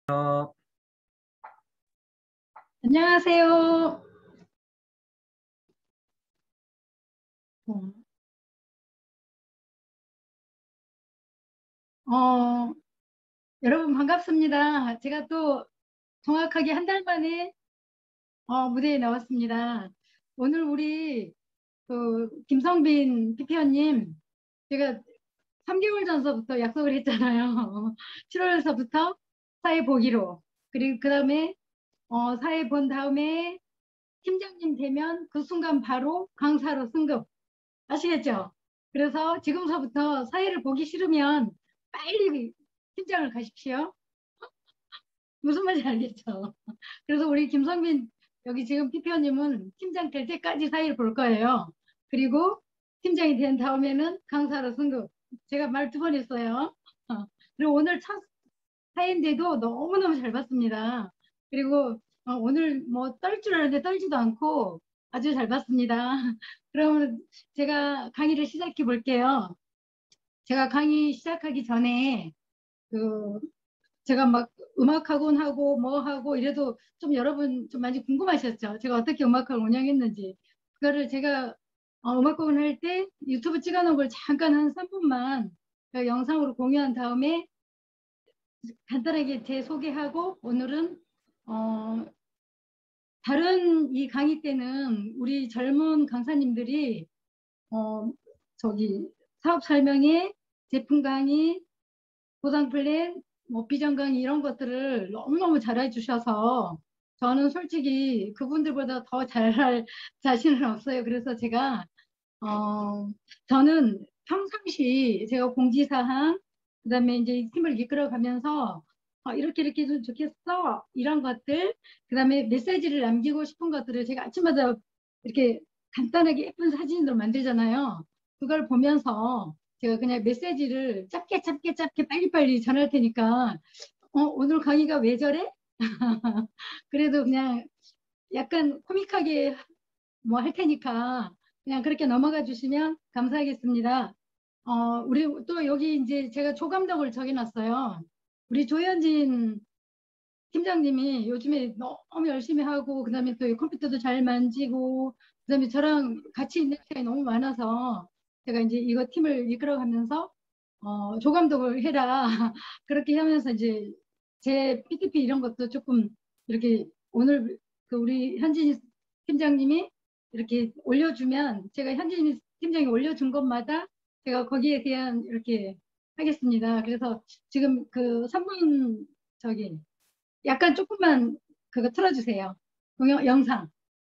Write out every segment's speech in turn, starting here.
안녕하세요. 어, 여러분 반갑습니다. 제가 또 정확하게 한 달 만에 무대에 나왔습니다. 오늘 우리 김성빈 PPO님, 제가 3개월 전서부터 약속을 했잖아요. 7월서부터 사회 보기로. 그리고 그 다음에 사회 본 다음에 팀장님 되면 그 순간 바로 강사로 승급. 아시겠죠? 그래서 지금서부터 사회를 보기 싫으면 빨리 팀장을 가십시오. 무슨 말인지 알겠죠? 그래서 우리 김성빈 여기 지금 PPO님은 팀장 될 때까지 사회를 볼 거예요. 그리고 팀장이 된 다음에는 강사로 승급. 제가 말 2번 했어요. 그리고 오늘 첫 사회인데도 너무너무 잘 봤습니다. 그리고 오늘 뭐 떨 줄 알았는데 떨지도 않고 아주 잘 봤습니다. 그러면 제가 강의를 시작해 볼게요. 제가 강의 시작하기 전에 그 제가 막 음악학원 하고 뭐 하고 이래도 좀 여러분 좀 많이 궁금하셨죠? 제가 어떻게 음악학원 운영했는지. 그거를 제가 음악학원 할 때 유튜브 찍어놓은 걸 잠깐 한 3분만 영상으로 공유한 다음에 간단하게 제 소개하고 오늘은 다른 이 강의 때는 우리 젊은 강사님들이 저기 사업 설명회, 제품 강의, 보상 플랜, 뭐 비전 강의 이런 것들을 너무너무 잘해 주셔서 저는 솔직히 그분들보다 더 잘할 자신은 없어요. 그래서 제가 저는 평상시 제가 공지사항 그다음에 이제 이 팀을 이끌어가면서 이렇게 이렇게 해도 좋겠어 이런 것들 그다음에 메시지를 남기고 싶은 것들을 제가 아침마다 이렇게 간단하게 예쁜 사진으로 만들잖아요. 그걸 보면서 제가 그냥 메시지를 짧게 빨리빨리 전할 테니까 오늘 강의가 왜 저래? 그래도 그냥 약간 코믹하게 뭐 할 테니까 그냥 그렇게 넘어가 주시면 감사하겠습니다. 우리 또 여기 이제 제가 조감독을 정해놨어요. 우리 조현진 팀장님이 요즘에 너무 열심히 하고 그다음에 또 컴퓨터도 잘 만지고 그다음에 저랑 같이 있는 시간이 너무 많아서 제가 이제 이거 팀을 이끌어가면서 조감독을 해라 그렇게 하면서 이제 제 PPT 이런 것도 조금 이렇게 오늘 그 우리 현진 팀장님이 이렇게 올려주면 제가 현진 팀장이 올려준 것마다 제가 거기에 대한 이렇게 하겠습니다. 그래서 지금 그 3분 저기 약간 조금만 그거 틀어주세요. 영상.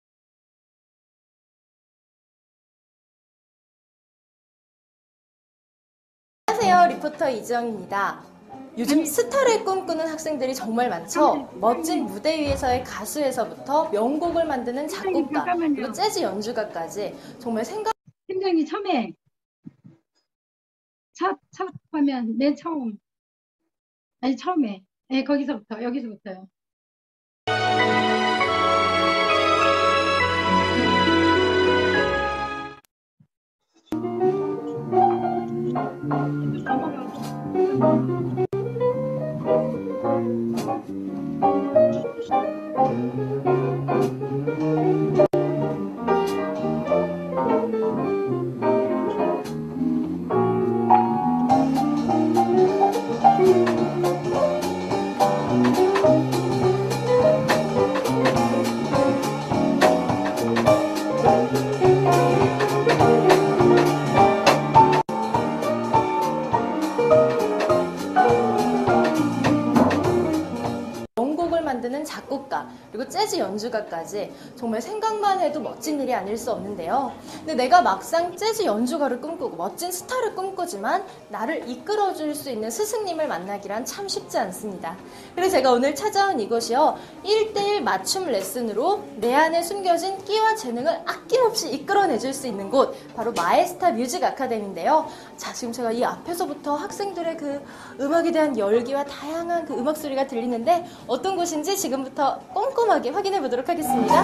안녕하세요. 리포터 이지영입니다. 요즘 스타를 꿈꾸는 학생들이 정말 많죠. 멋진 무대 위에서의 가수에서부터 명곡을 만드는 작곡가, 그리고 재즈 연주가까지 정말 팀장님 처음에 첫 화면 맨 처음 아니 처음에 네, 거기서부터 여기서부터요. 명곡을 만드는 작곡가, 그리고 재즈 연주가까지 정말 생각만 해도 멋진 일이 아닐 수 없는데요. 근데 내가 막상 재즈 연주가를 꿈꾸고 멋진 스타를 꿈꾸지만 나를 이끌어줄 수 있는 스승님을 만나기란 참 쉽지 않습니다. 그래서 제가 오늘 찾아온 이곳이요, 1:1 맞춤 레슨으로 내 안에 숨겨진 끼와 재능을 아낌없이 이끌어내줄 수 있는 곳, 바로 마에스타 뮤직 아카데미인데요. 자, 지금 제가 이 앞에서부터 학생들의 그 음악에 대한 열기와 다양한 그 음악 소리가 들리는데 어떤 곳인지 지금부터 꼼꼼하게 확인해 보도록 하겠습니다.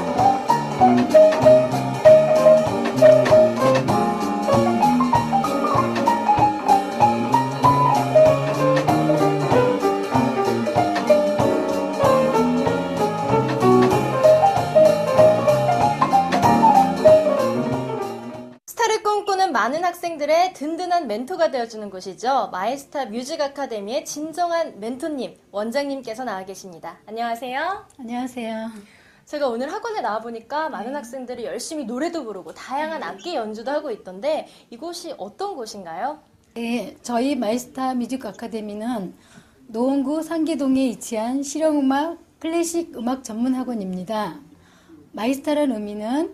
학생들의 든든한 멘토가 되어주는 곳이죠. 마이스타 뮤직 아카데미의 진정한 멘토님, 원장님께서 나와 계십니다. 안녕하세요. 안녕하세요. 제가 오늘 학원에 나와보니까 많은 학생들이 열심히 노래도 부르고 다양한 악기 연주도 하고 있던데 이곳이 어떤 곳인가요? 네, 저희 마이스타 뮤직 아카데미는 노원구 상계동에 위치한 실용음악 클래식 음악 전문 학원입니다. 마이스타란 의미는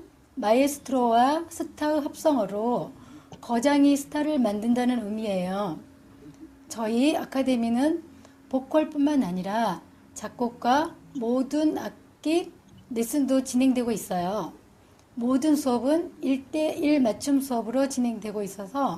마에스트로와 스타의 합성어로 거장이 스타를 만든다는 의미예요. 저희 아카데미는 보컬뿐만 아니라 작곡과 모든 악기 레슨도 진행되고 있어요. 모든 수업은 1대1 맞춤 수업으로 진행되고 있어서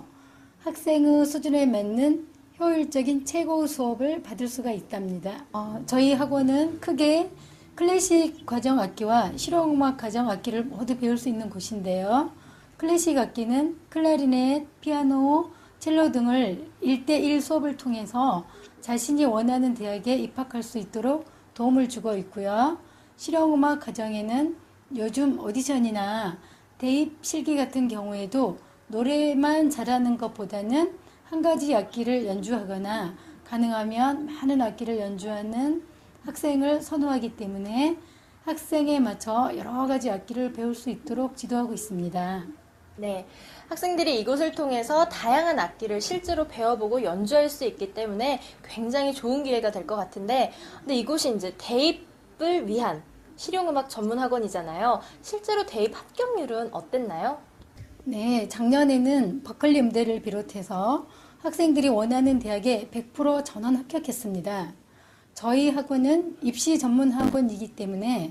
학생의 수준에 맞는 효율적인 최고의 수업을 받을 수가 있답니다. 저희 학원은 크게 클래식 과정 악기와 실용음악 과정 악기를 모두 배울 수 있는 곳인데요. 클래식 악기는 클라리넷, 피아노, 첼로 등을 1대1 수업을 통해서 자신이 원하는 대학에 입학할 수 있도록 도움을 주고 있고요. 실용음악 과정에는 요즘 오디션이나 대입 실기 같은 경우에도 노래만 잘하는 것보다는 한 가지 악기를 연주하거나 가능하면 많은 악기를 연주하는 학생을 선호하기 때문에 학생에 맞춰 여러 가지 악기를 배울 수 있도록 지도하고 있습니다. 네, 학생들이 이곳을 통해서 다양한 악기를 실제로 배워보고 연주할 수 있기 때문에 굉장히 좋은 기회가 될 것 같은데, 근데 이곳이 이제 대입을 위한 실용음악 전문 학원이잖아요. 실제로 대입 합격률은 어땠나요? 네, 작년에는 버클리 음대를 비롯해서 학생들이 원하는 대학에 100% 전원 합격했습니다. 저희 학원은 입시 전문 학원이기 때문에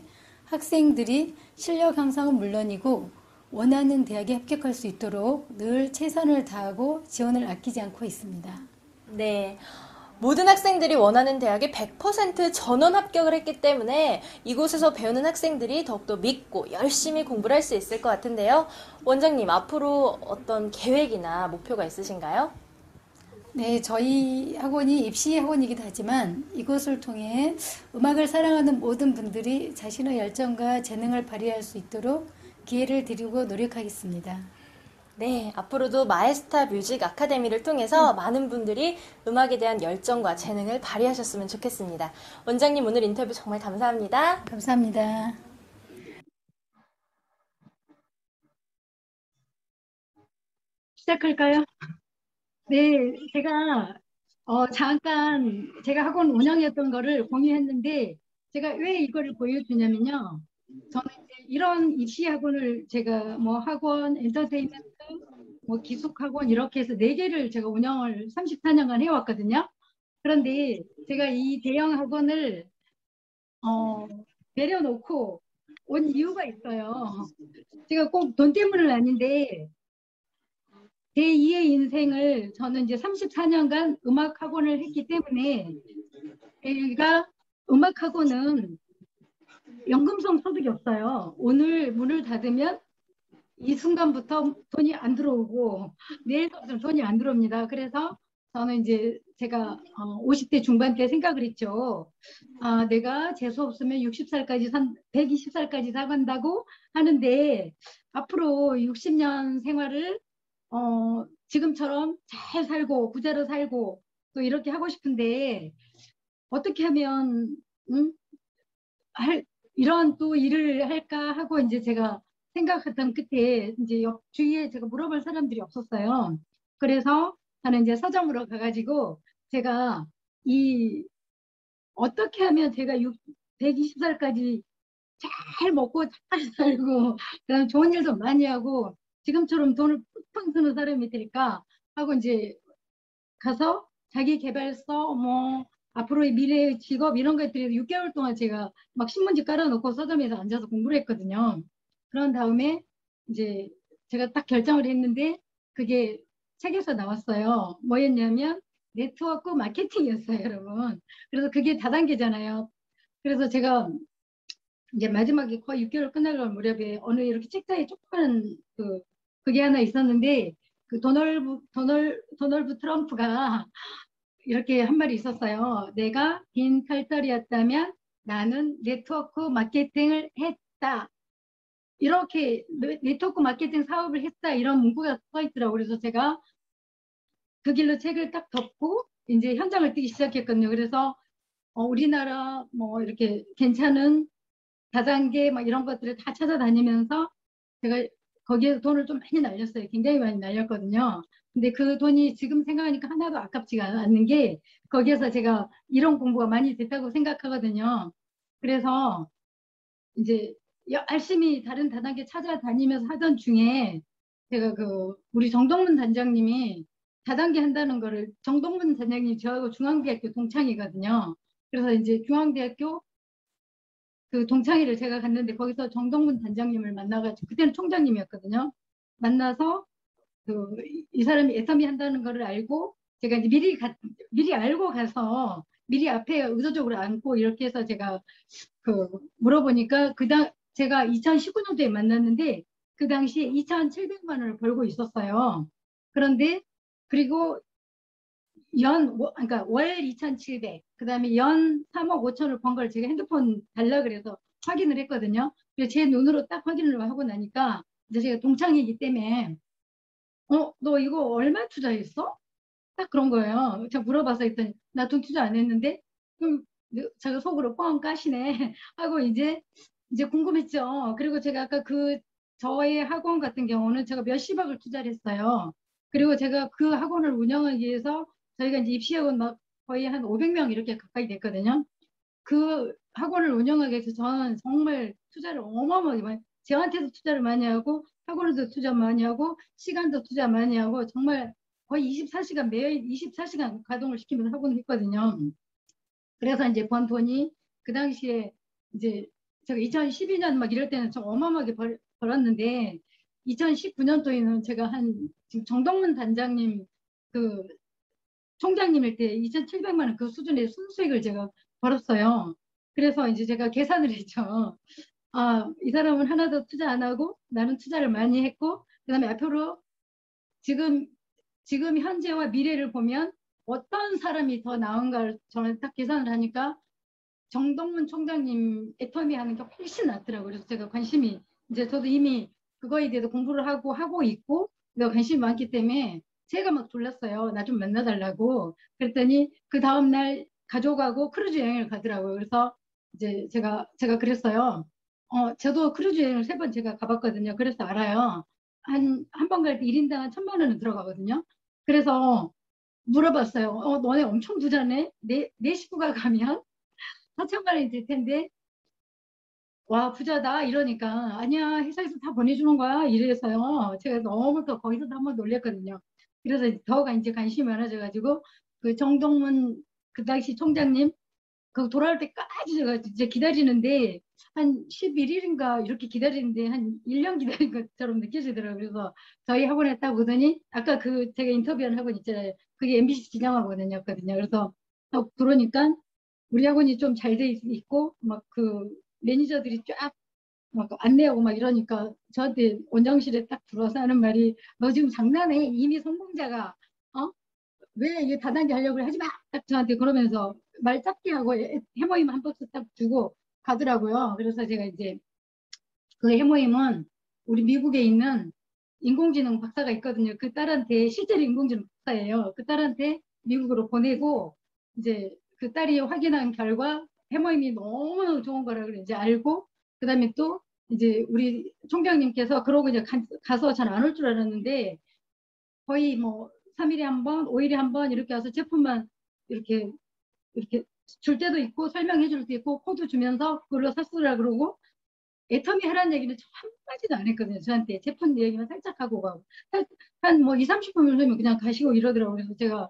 학생들이 실력 향상은 물론이고 원하는 대학에 합격할 수 있도록 늘 최선을 다하고 지원을 아끼지 않고 있습니다. 네. 모든 학생들이 원하는 대학에 100% 전원 합격을 했기 때문에 이곳에서 배우는 학생들이 더욱더 믿고 열심히 공부를 할 수 있을 것 같은데요. 원장님, 앞으로 어떤 계획이나 목표가 있으신가요? 네, 저희 학원이 입시 학원이기도 하지만 이곳을 통해 음악을 사랑하는 모든 분들이 자신의 열정과 재능을 발휘할 수 있도록 기회를 드리고 노력하겠습니다. 네, 앞으로도 마에스타 뮤직 아카데미를 통해서 많은 분들이 음악에 대한 열정과 재능을 발휘하셨으면 좋겠습니다. 원장님, 오늘 인터뷰 정말 감사합니다. 감사합니다. 시작할까요? 네, 제가 잠깐 제가 학원 운영했던 거를 공유했는데 제가 왜 이거를 보여주냐면요. 저는 이제 이런 입시 학원을 제가 뭐 학원, 엔터테인먼트, 뭐 기숙학원 이렇게 해서 네 개를 제가 운영을 34년간 해왔거든요. 그런데 제가 이 대형 학원을 어, 내려놓고 온 이유가 있어요. 제가 꼭 돈 때문은 아닌데 제2의 인생을 저는 이제 34년간 음악 학원을 했기 때문에 제가 음악 학원은 연금성 소득이 없어요. 오늘 문을 닫으면 이 순간부터 돈이 안 들어오고 내일부터 돈이 안 들어옵니다. 그래서 저는 이제 제가 50대 중반 때 생각을 했죠. 아, 내가 재수 없으면 60살까지 120살까지 살간다고 하는데 앞으로 60년 생활을 지금처럼 잘 살고 부자로 살고 또 이렇게 하고 싶은데 어떻게 하면 음? 이런 또 일을 할까 하고 이제 제가 생각했던 끝에 이제 옆 주위에 제가 물어볼 사람들이 없었어요. 그래서 저는 이제 서점으로 가가지고 제가 이 어떻게 하면 제가 120살까지 잘 먹고 잘 살고 그다음 좋은 일도 많이 하고 지금처럼 돈을 펑펑 쓰는 사람이 될까 하고 이제 가서 자기 개발서 뭐 앞으로의 미래의 직업 이런 것들이 6개월 동안 제가 막 신문지 깔아놓고 서점에서 앉아서 공부를 했거든요. 그런 다음에 이제 제가 딱 결정을 했는데 그게 책에서 나왔어요. 뭐였냐면 네트워크 마케팅이었어요, 여러분. 그래서 그게 다단계잖아요. 그래서 제가 이제 마지막에 거의 6개월 끝날 무렵에 어느 이렇게 책자에 조그만 그게 하나 있었는데 그 도널드 트럼프가 이렇게 한 말이 있었어요. 내가 빈 칼떨이었다면 나는 네트워크 마케팅을 했다. 이렇게 네트워크 마케팅 사업을 했다 이런 문구가 써 있더라고요. 그래서 제가 그 길로 책을 딱 덮고 이제 현장을 뛰기 시작했거든요. 그래서 우리나라 뭐 이렇게 괜찮은 다단계 막 이런 것들을 다 찾아다니면서 제가 거기에 돈을 좀 많이 날렸어요. 굉장히 많이 날렸거든요. 근데 그 돈이 지금 생각하니까 하나도 아깝지가 않는 게 거기에서 제가 이론 공부가 많이 됐다고 생각하거든요. 그래서 이제 열심히 다른 다단계 찾아다니면서 하던 중에 제가 그 우리 정동문 단장님이 다단계 한다는 거를 정동문 단장님 저하고 중앙대학교 동창이거든요. 그래서 이제 중앙대학교 그 동창회를 제가 갔는데 거기서 정동문 단장님을 만나가지고 그때는 총장님이었거든요. 만나서 그 이 사람이 애터미 한다는 거를 알고 제가 이제 미리 알고 가서 미리 앞에 의도적으로 앉고 이렇게 해서 제가 그 물어보니까 제가 2019년도에 만났는데 그 당시에 2,700만 원을 벌고 있었어요. 그런데 그리고 그러니까 월 2,700, 그 다음에 연 3억 5천을 번 걸 제가 핸드폰 달라 그래서 확인을 했거든요. 그래서 제 눈으로 딱 확인을 하고 나니까 이제 제가 동창이기 때문에 너 이거 얼마 투자했어? 딱 그런 거예요. 제가 물어봐서 했더니 나 돈 투자 안 했는데 그럼 제가 속으로 뻥 까시네 하고 이제 궁금했죠. 그리고 제가 아까 그 저의 학원 같은 경우는 제가 몇십억을 투자를 했어요. 그리고 제가 그 학원을 운영하기 위해서 저희가 이제 입시학원 막 거의 한 500명 이렇게 가까이 됐거든요. 그 학원을 운영하기 위해서 저는 정말 투자를 어마어마하게 많이, 저한테도 투자를 많이 하고 학원에도 투자 많이 하고 시간도 투자 많이 하고 정말 거의 24시간 매일 24시간 가동을 시키면서 학원을 했거든요. 그래서 이제 번 돈이 그 당시에 이제 제가 2012년 막 이럴 때는 좀 어마어마하게 벌었는데 2019년도에는 제가 지금 정동문 단장님 그 총장님일 때 2,700만 원 그 수준의 순수익을 제가 벌었어요. 그래서 이제 제가 계산을 했죠. 아, 이 사람은 하나도 투자 안 하고 나는 투자를 많이 했고 그다음에 앞으로 지금 현재와 미래를 보면 어떤 사람이 더 나은가를 저는 딱 계산을 하니까 정동문 총장님 애터미 하는 게 훨씬 낫더라고요. 그래서 제가 관심이 이제 저도 이미 그거에 대해서 공부를 하고 있고 내가 관심이 많기 때문에 제가 막 졸랐어요. 나 좀 만나달라고. 그랬더니 그 다음날 가족하고 크루즈 여행을 가더라고요. 그래서 이제 제가 그랬어요. 저도 크루즈 여행을 3번 제가 가봤거든요. 그래서 알아요. 한 번 갈 때 1인당 한 1,000만 원은 들어가거든요. 그래서 물어봤어요. 너네 엄청 부자네? 내 식구가 가면 4천만 원이 될 텐데, 와, 부자다. 이러니까, 아니야, 회사에서 다 보내주는 거야. 이래서요. 제가 너무 더 거기서도 한번 놀랬거든요. 그래서 더가 이제 관심이 많아져가지고, 그 정동문, 그 당시 총장님, 그 돌아올 때까지 제가 이제 기다리는데, 한 11일인가 이렇게 기다리는데, 한 1년 기다린 것처럼 느껴지더라고요. 그래서 저희 학원에 딱 오더니, 아까 그 제가 인터뷰한 학원 있잖아요. 그게 MBC 진양학원이었거든요. 그래서 딱 들어오니까, 우리 학원이 좀 잘 돼 있고 막 그 매니저들이 쫙 막 안내하고 막 이러니까 저한테 원장실에 딱 들어와서 하는 말이 너 지금 장난해? 이미 성공자가 왜 이게 다단계 하려고 하지 마! 딱 저한테 그러면서 말 짧게 하고 해모임 한 박스 딱 주고 가더라고요. 그래서 제가 이제 그 해모임은 우리 미국에 있는 인공지능 박사가 있거든요. 그 딸한테 실제로 인공지능 박사예요. 그 딸한테 미국으로 보내고 이제 그 딸이 확인한 결과 해모임이 너무 좋은 거라 그래 이제 알고 그다음에 또 이제 우리 총장님께서 그러고 이제 가서 잘 안 올 줄 알았는데 거의 뭐 3일에 한 번, 5일에 한 번 이렇게 와서 제품만 이렇게 줄 때도 있고 설명해 줄 때 있고 코드 주면서 그걸로 샀으라 그러고 애터미 하라는 얘기는 한마디도 안 했거든요. 저한테 제품 얘기만 살짝 하고 가고 한 뭐 2, 30분 정도면 그냥 가시고 이러더라고요. 그래서 제가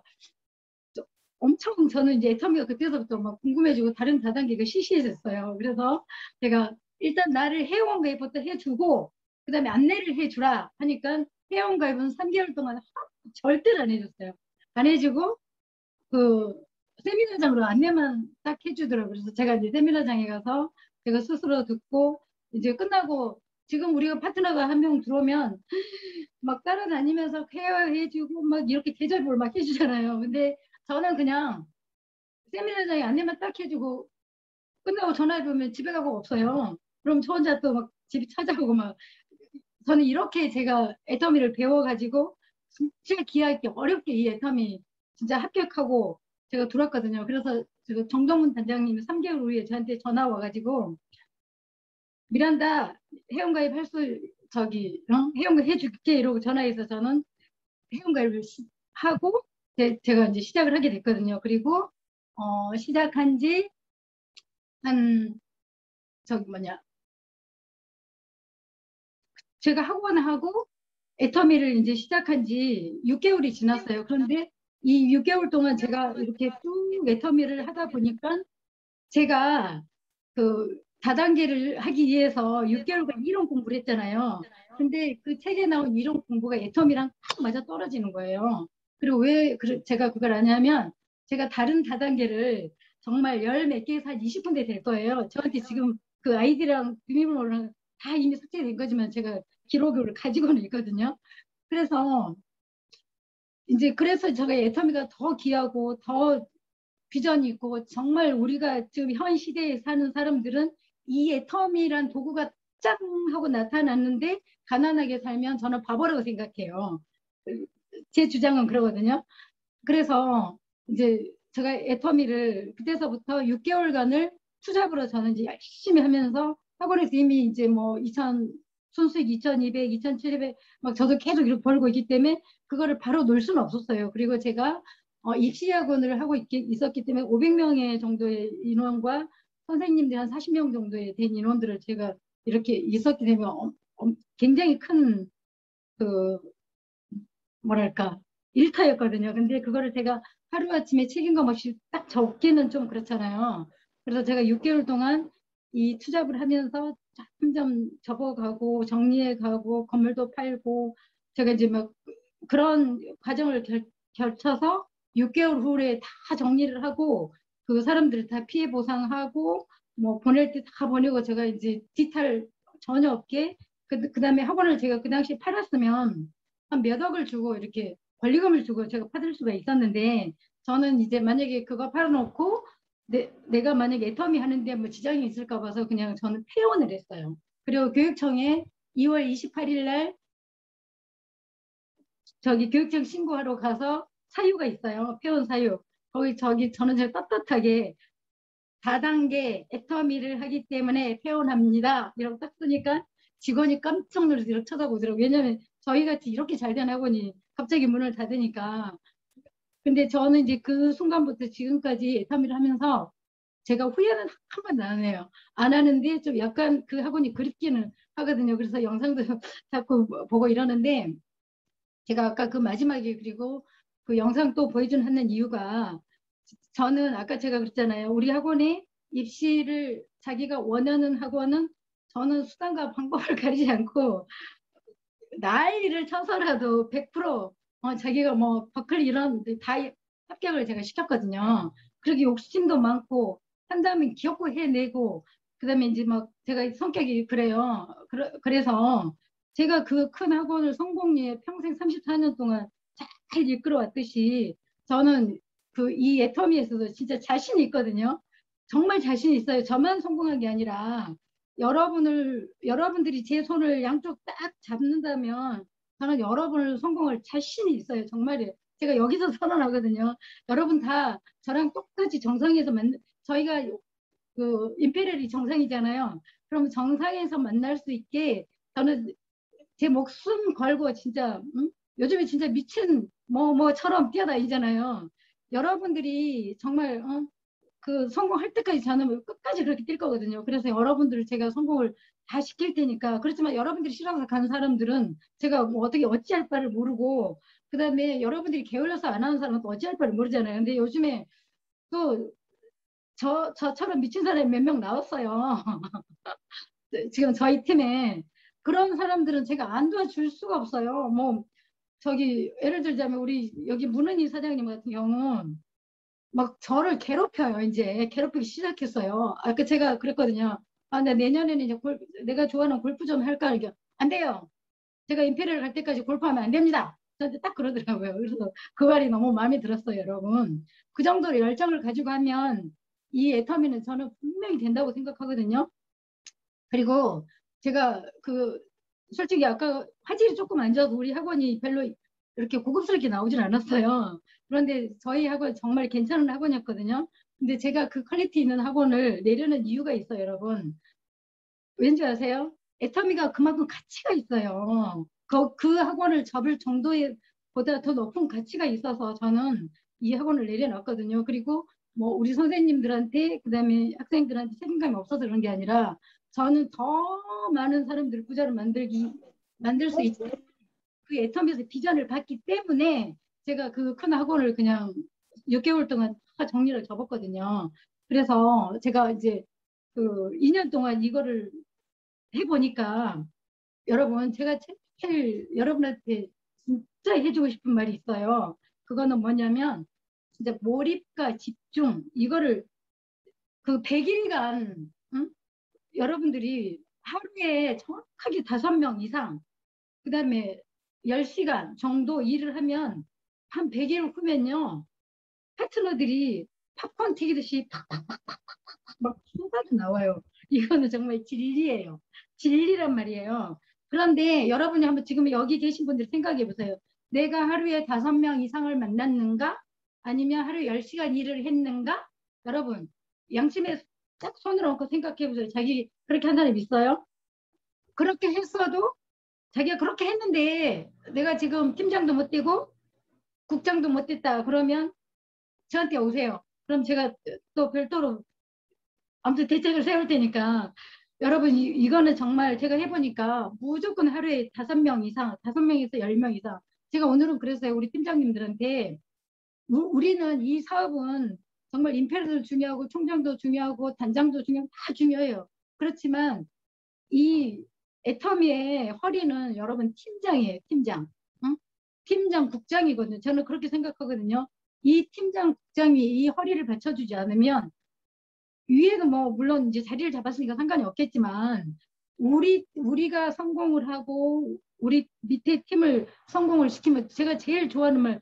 엄청 저는 이제 애터미가 그때서부터 막 궁금해지고 다른 다단계가 시시해졌어요. 그래서 제가 일단 나를 회원 가입부터 해주고 그다음에 안내를 해주라 하니까 회원 가입은 3개월 동안 절대로 안 해줬어요. 안 해주고 그 세미나장으로 안내만 딱 해주더라고요. 그래서 제가 이제 세미나장에 가서 제가 스스로 듣고 이제 끝나고 지금 우리가 파트너가 한 명 들어오면 막 따라다니면서 케어해주고 막 이렇게 대접을 막 해주잖아요. 근데 저는 그냥 세미나장에 안내만 딱 해주고 끝나고 전화해보면 집에 가고 없어요. 그럼 저 혼자 또 막 집 찾아오고 막 저는 이렇게 제가 애터미를 배워가지고 진짜 기하게 어렵게 이 애터미 진짜 합격하고 제가 들어왔거든요. 그래서 그 정정문 단장님이 3개월 후에 저한테 전화 와가지고 미란다 회원가입 할 수 회원가입 해줄게 이러고 전화해서 저는 회원가입을 하고 제가 이제 시작을 하게 됐거든요. 그리고 시작한 지 한 제가 학원하고 애터미를 이제 시작한 지 6개월이 지났어요. 그런데 이 6개월 동안 제가 이렇게 쭉 애터미를 하다 보니까 제가 그 다단계를 하기 위해서 6개월간 이론 공부를 했잖아요. 근데 그 책에 나온 이론 공부가 애터미랑 딱 맞아 떨어지는 거예요. 그리고 왜 제가 그걸 아냐면 제가 다른 다단계를 정말 열 몇 개에서 한 20군데 될 거예요. 저한테 지금 그 아이디랑 비밀번호랑 다 이미 삭제된 거지만 제가 기록을 가지고는 있거든요. 그래서 그래서 제가 애터미가 더 귀하고 더 비전이 있고 정말 우리가 지금 현 시대에 사는 사람들은 이 애터미란 도구가 짱 하고 나타났는데 가난하게 살면 저는 바보라고 생각해요. 제 주장은 그러거든요. 그래서 이제 제가 애터미를 그때서부터 6개월간을 투잡으로 저는 이제 열심히 하면서 학원에서 이미 이제 뭐 2,000 순수익 2,200, 2,700 막 저도 계속 이렇게 벌고 있기 때문에 그거를 바로 놓을 수는 없었어요. 그리고 제가 입시학원을 하고 있었기 때문에 500명의 정도의 인원과 선생님들 한 40명 정도의 된 인원들을 제가 이렇게 있었기 때문에 굉장히 큰 그 뭐랄까 일터였거든요. 근데 그거를 제가 하루아침에 책임감 없이 딱 적기는 좀 그렇잖아요. 그래서 제가 6개월 동안 이 투잡을 하면서 점점 접어가고 정리해가고 건물도 팔고 제가 이제 막 그런 과정을 결쳐서 6개월 후에 다 정리를 하고 그 사람들 다 피해 보상하고 뭐 보낼 때 다 보내고 제가 이제 디탈 전혀 없게 그다음에 학원을 제가 그 당시 팔았으면 한 몇 억을 주고 이렇게 권리금을 주고 제가 받을 수가 있었는데 저는 이제 만약에 그거 팔아놓고 내가 만약에 애터미 하는데 뭐 지장이 있을까 봐서 그냥 저는 폐원을 했어요. 그리고 교육청에 2월 28일 날 교육청 신고하러 가서 사유가 있어요. 폐원 사유. 거기 저는 제가 떳떳하게 다단계 애터미를 하기 때문에 폐원합니다. 이라고 딱 쓰니까 직원이 깜짝 놀라서 이렇게 쳐다보더라고요. 왜냐면 저희 같이 이렇게 잘 된 학원이 갑자기 문을 닫으니까. 근데 저는 이제 그 순간부터 지금까지 애터미를 하면서 제가 후회는 한 번도 안 해요. 안 하는데 좀 약간 그 학원이 그립기는 하거든요. 그래서 영상도 자꾸 보고 이러는데 제가 아까 그 마지막에 그리고 그 영상 또 보여주는 이유가 저는 아까 제가 그랬잖아요. 우리 학원에 입시를 자기가 원하는 학원은 저는 수단과 방법을 가리지 않고 난리를 쳐서라도 100% 자기가 뭐 버클리 이런 다 합격을 제가 시켰거든요. 그렇게 욕심도 많고 한다면 기억고 해내고 그다음에 이제 막 제가 성격이 그래요. 그래서 제가 그 큰 학원을 성공리에 평생 34년 동안 잘 이끌어왔듯이 저는 그 이 애터미에서도 진짜 자신이 있거든요. 정말 자신 있어요. 저만 성공한 게 아니라 여러분들이 제 손을 양쪽 딱 잡는다면 저는 여러분을 성공할 자신이 있어요. 정말이에요. 제가 여기서 선언하거든요. 여러분 다 저랑 똑같이 정상에서 저희가 그 임페리얼이 정상이잖아요. 그럼 정상에서 만날 수 있게 저는 제 목숨 걸고 진짜 요즘에 진짜 미친 뭐처럼 뛰어다니잖아요. 여러분들이 정말 그 성공할 때까지 저는 끝까지 그렇게 뛸 거거든요. 그래서 여러분들을 제가 성공을 다 시킬 테니까. 그렇지만 여러분들이 싫어서 가는 사람들은 제가 뭐 어떻게 어찌할 바를 모르고 그다음에 여러분들이 게을러서 안 하는 사람은 또 어찌할 바를 모르잖아요. 근데 요즘에 또 저처럼 미친 사람이 몇 명 나왔어요. 지금 저희 팀에 그런 사람들은 제가 안 도와줄 수가 없어요. 뭐 예를 들자면 우리 여기 문은희 사장님 같은 경우는 막 저를 괴롭혀요. 이제 괴롭히기 시작했어요. 아까 제가 그랬거든요. 나 내년에는 이제 내가 좋아하는 골프 좀 할까? 이게 안 돼요. 제가 임페리얼 갈 때까지 골프하면 안 됩니다. 저한테 딱 그러더라고요. 그래서 그 말이 너무 마음에 들었어요, 여러분. 그 정도로 열정을 가지고 하면 이 애터미는 저는 분명히 된다고 생각하거든요. 그리고 제가 솔직히 아까 화질이 조금 안 좋아서 우리 학원이 별로 이렇게 고급스럽게 나오진 않았어요. 그런데 저희 학원 정말 괜찮은 학원이었거든요. 근데 제가 그 퀄리티 있는 학원을 내려는 이유가 있어요, 여러분. 왠지 아세요? 애터미가 그만큼 가치가 있어요. 그 학원을 접을 정도의 보다 더 높은 가치가 있어서 저는 이 학원을 내려놨거든요. 그리고 뭐 우리 선생님들한테 그다음에 학생들한테 책임감이 없어서 그런 게 아니라 저는 더 많은 사람들을 부자로 만들 수 있는 그 애터미에서 비전을 봤기 때문에 제가 그 큰 학원을 그냥 6개월 동안 다 정리를 접었거든요. 그래서 제가 이제 그 2년 동안 이거를 해보니까 여러분 제가 제일 여러분한테 진짜 해주고 싶은 말이 있어요. 그거는 뭐냐면 진짜 몰입과 집중 이거를 그 100일간 응? 여러분들이 하루에 정확하게 5명 이상 그다음에 10시간 정도 일을 하면 한 100일 후면요 파트너들이 팝콘 튀기듯이 막 쏟아져 나와요. 이거는 정말 진리예요. 진리란 말이에요. 그런데 여러분이 한번 지금 여기 계신 분들 생각해 보세요. 내가 하루에 5명 이상을 만났는가? 아니면 하루에 10시간 일을 했는가? 여러분, 양심에 딱 손을 얹고 생각해 보세요. 자기 그렇게 한 사람 있어요? 그렇게 했어도 자기가 그렇게 했는데 내가 지금 팀장도 못 되고 국장도 못 됐다. 그러면 저한테 오세요. 그럼 제가 또 별도로 아무튼 대책을 세울 테니까 여러분 이거는 정말 제가 해보니까 무조건 하루에 5명 이상, 5명에서 10명 이상. 제가 오늘은 그랬어요. 우리 팀장님들한테 우리는 이 사업은 정말 임페르도 중요하고 총장도 중요하고 단장도 중요하고 다 중요해요. 그렇지만 이 애터미의 허리는 여러분 팀장이에요. 팀장. 응? 팀장 국장이거든요. 저는 그렇게 생각하거든요. 이 팀장 국장이 이 허리를 받쳐주지 않으면 위에는 뭐 물론 이제 자리를 잡았으니까 상관이 없겠지만 우리가 성공을 하고 우리 밑에 팀을 성공을 시키면 제가 제일 좋아하는 말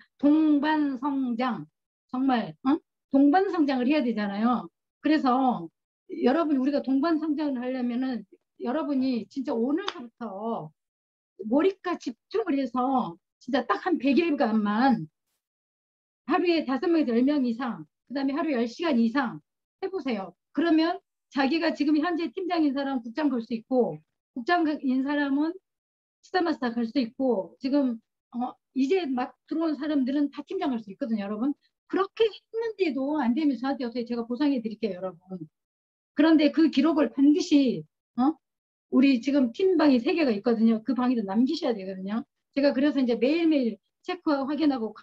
동반성장 정말 동반성장을 해야 되잖아요. 그래서 여러분 우리가 동반성장을 하려면은 여러분이 진짜 오늘부터 몰입과 집중을 해서 진짜 딱 한 100일간만 하루에 5명에서 10명 이상 그다음에 하루 10시간 이상 해보세요. 그러면 자기가 지금 현재 팀장인 사람 국장 갈 수 있고 국장인 사람은 스타마스터 갈 수 있고 지금 이제 막 들어온 사람들은 다 팀장 갈 수 있거든요, 여러분. 그렇게 했는데도 안 되면 저한테 오세요. 제가 보상해 드릴게요, 여러분. 그런데 그 기록을 반드시 우리 지금 팀방이 3개가 있거든요. 그 방에도 남기셔야 되거든요. 제가 그래서 이제 매일매일 체크하고 확인하고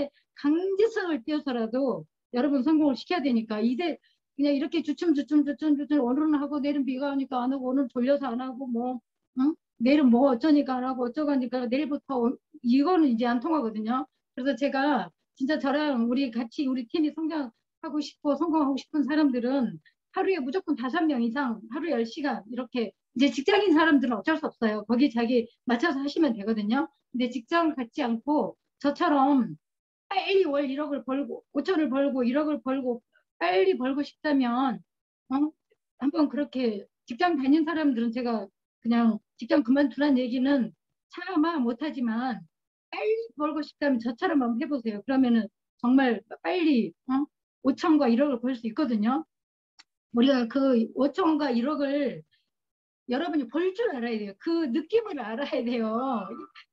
강제성을 띄워서라도 여러분 성공을 시켜야 되니까 이제 그냥 이렇게 주춤 오늘은 하고 내일은 비가 오니까 안 하고 오늘 졸려서 안 하고 뭐 내일은 뭐 어쩌니까 안 하고 어쩌고 하니까 내일부터 이거는 이제 안 통하거든요. 그래서 제가 진짜 저랑 우리 같이 우리 팀이 성장하고 싶고 성공하고 싶은 사람들은 하루에 무조건 5명 이상 하루 10시간 이렇게 이제 직장인 사람들은 어쩔 수 없어요. 거기 자기 맞춰서 하시면 되거든요. 근데 직장을 갖지 않고 저처럼 빨리 월 1억을 벌고 5천을 벌고 1억을 벌고 빨리 벌고 싶다면 한번 그렇게 직장 다닌 사람들은 제가 그냥 직장 그만두란 얘기는 차마 못하지만 빨리 벌고 싶다면 저처럼 한번 해보세요. 그러면은 정말 빨리 5천과 1억을 벌 수 있거든요. 우리가 그 5천과 1억을 여러분이 벌 줄 알아야 돼요. 그 느낌을 알아야 돼요.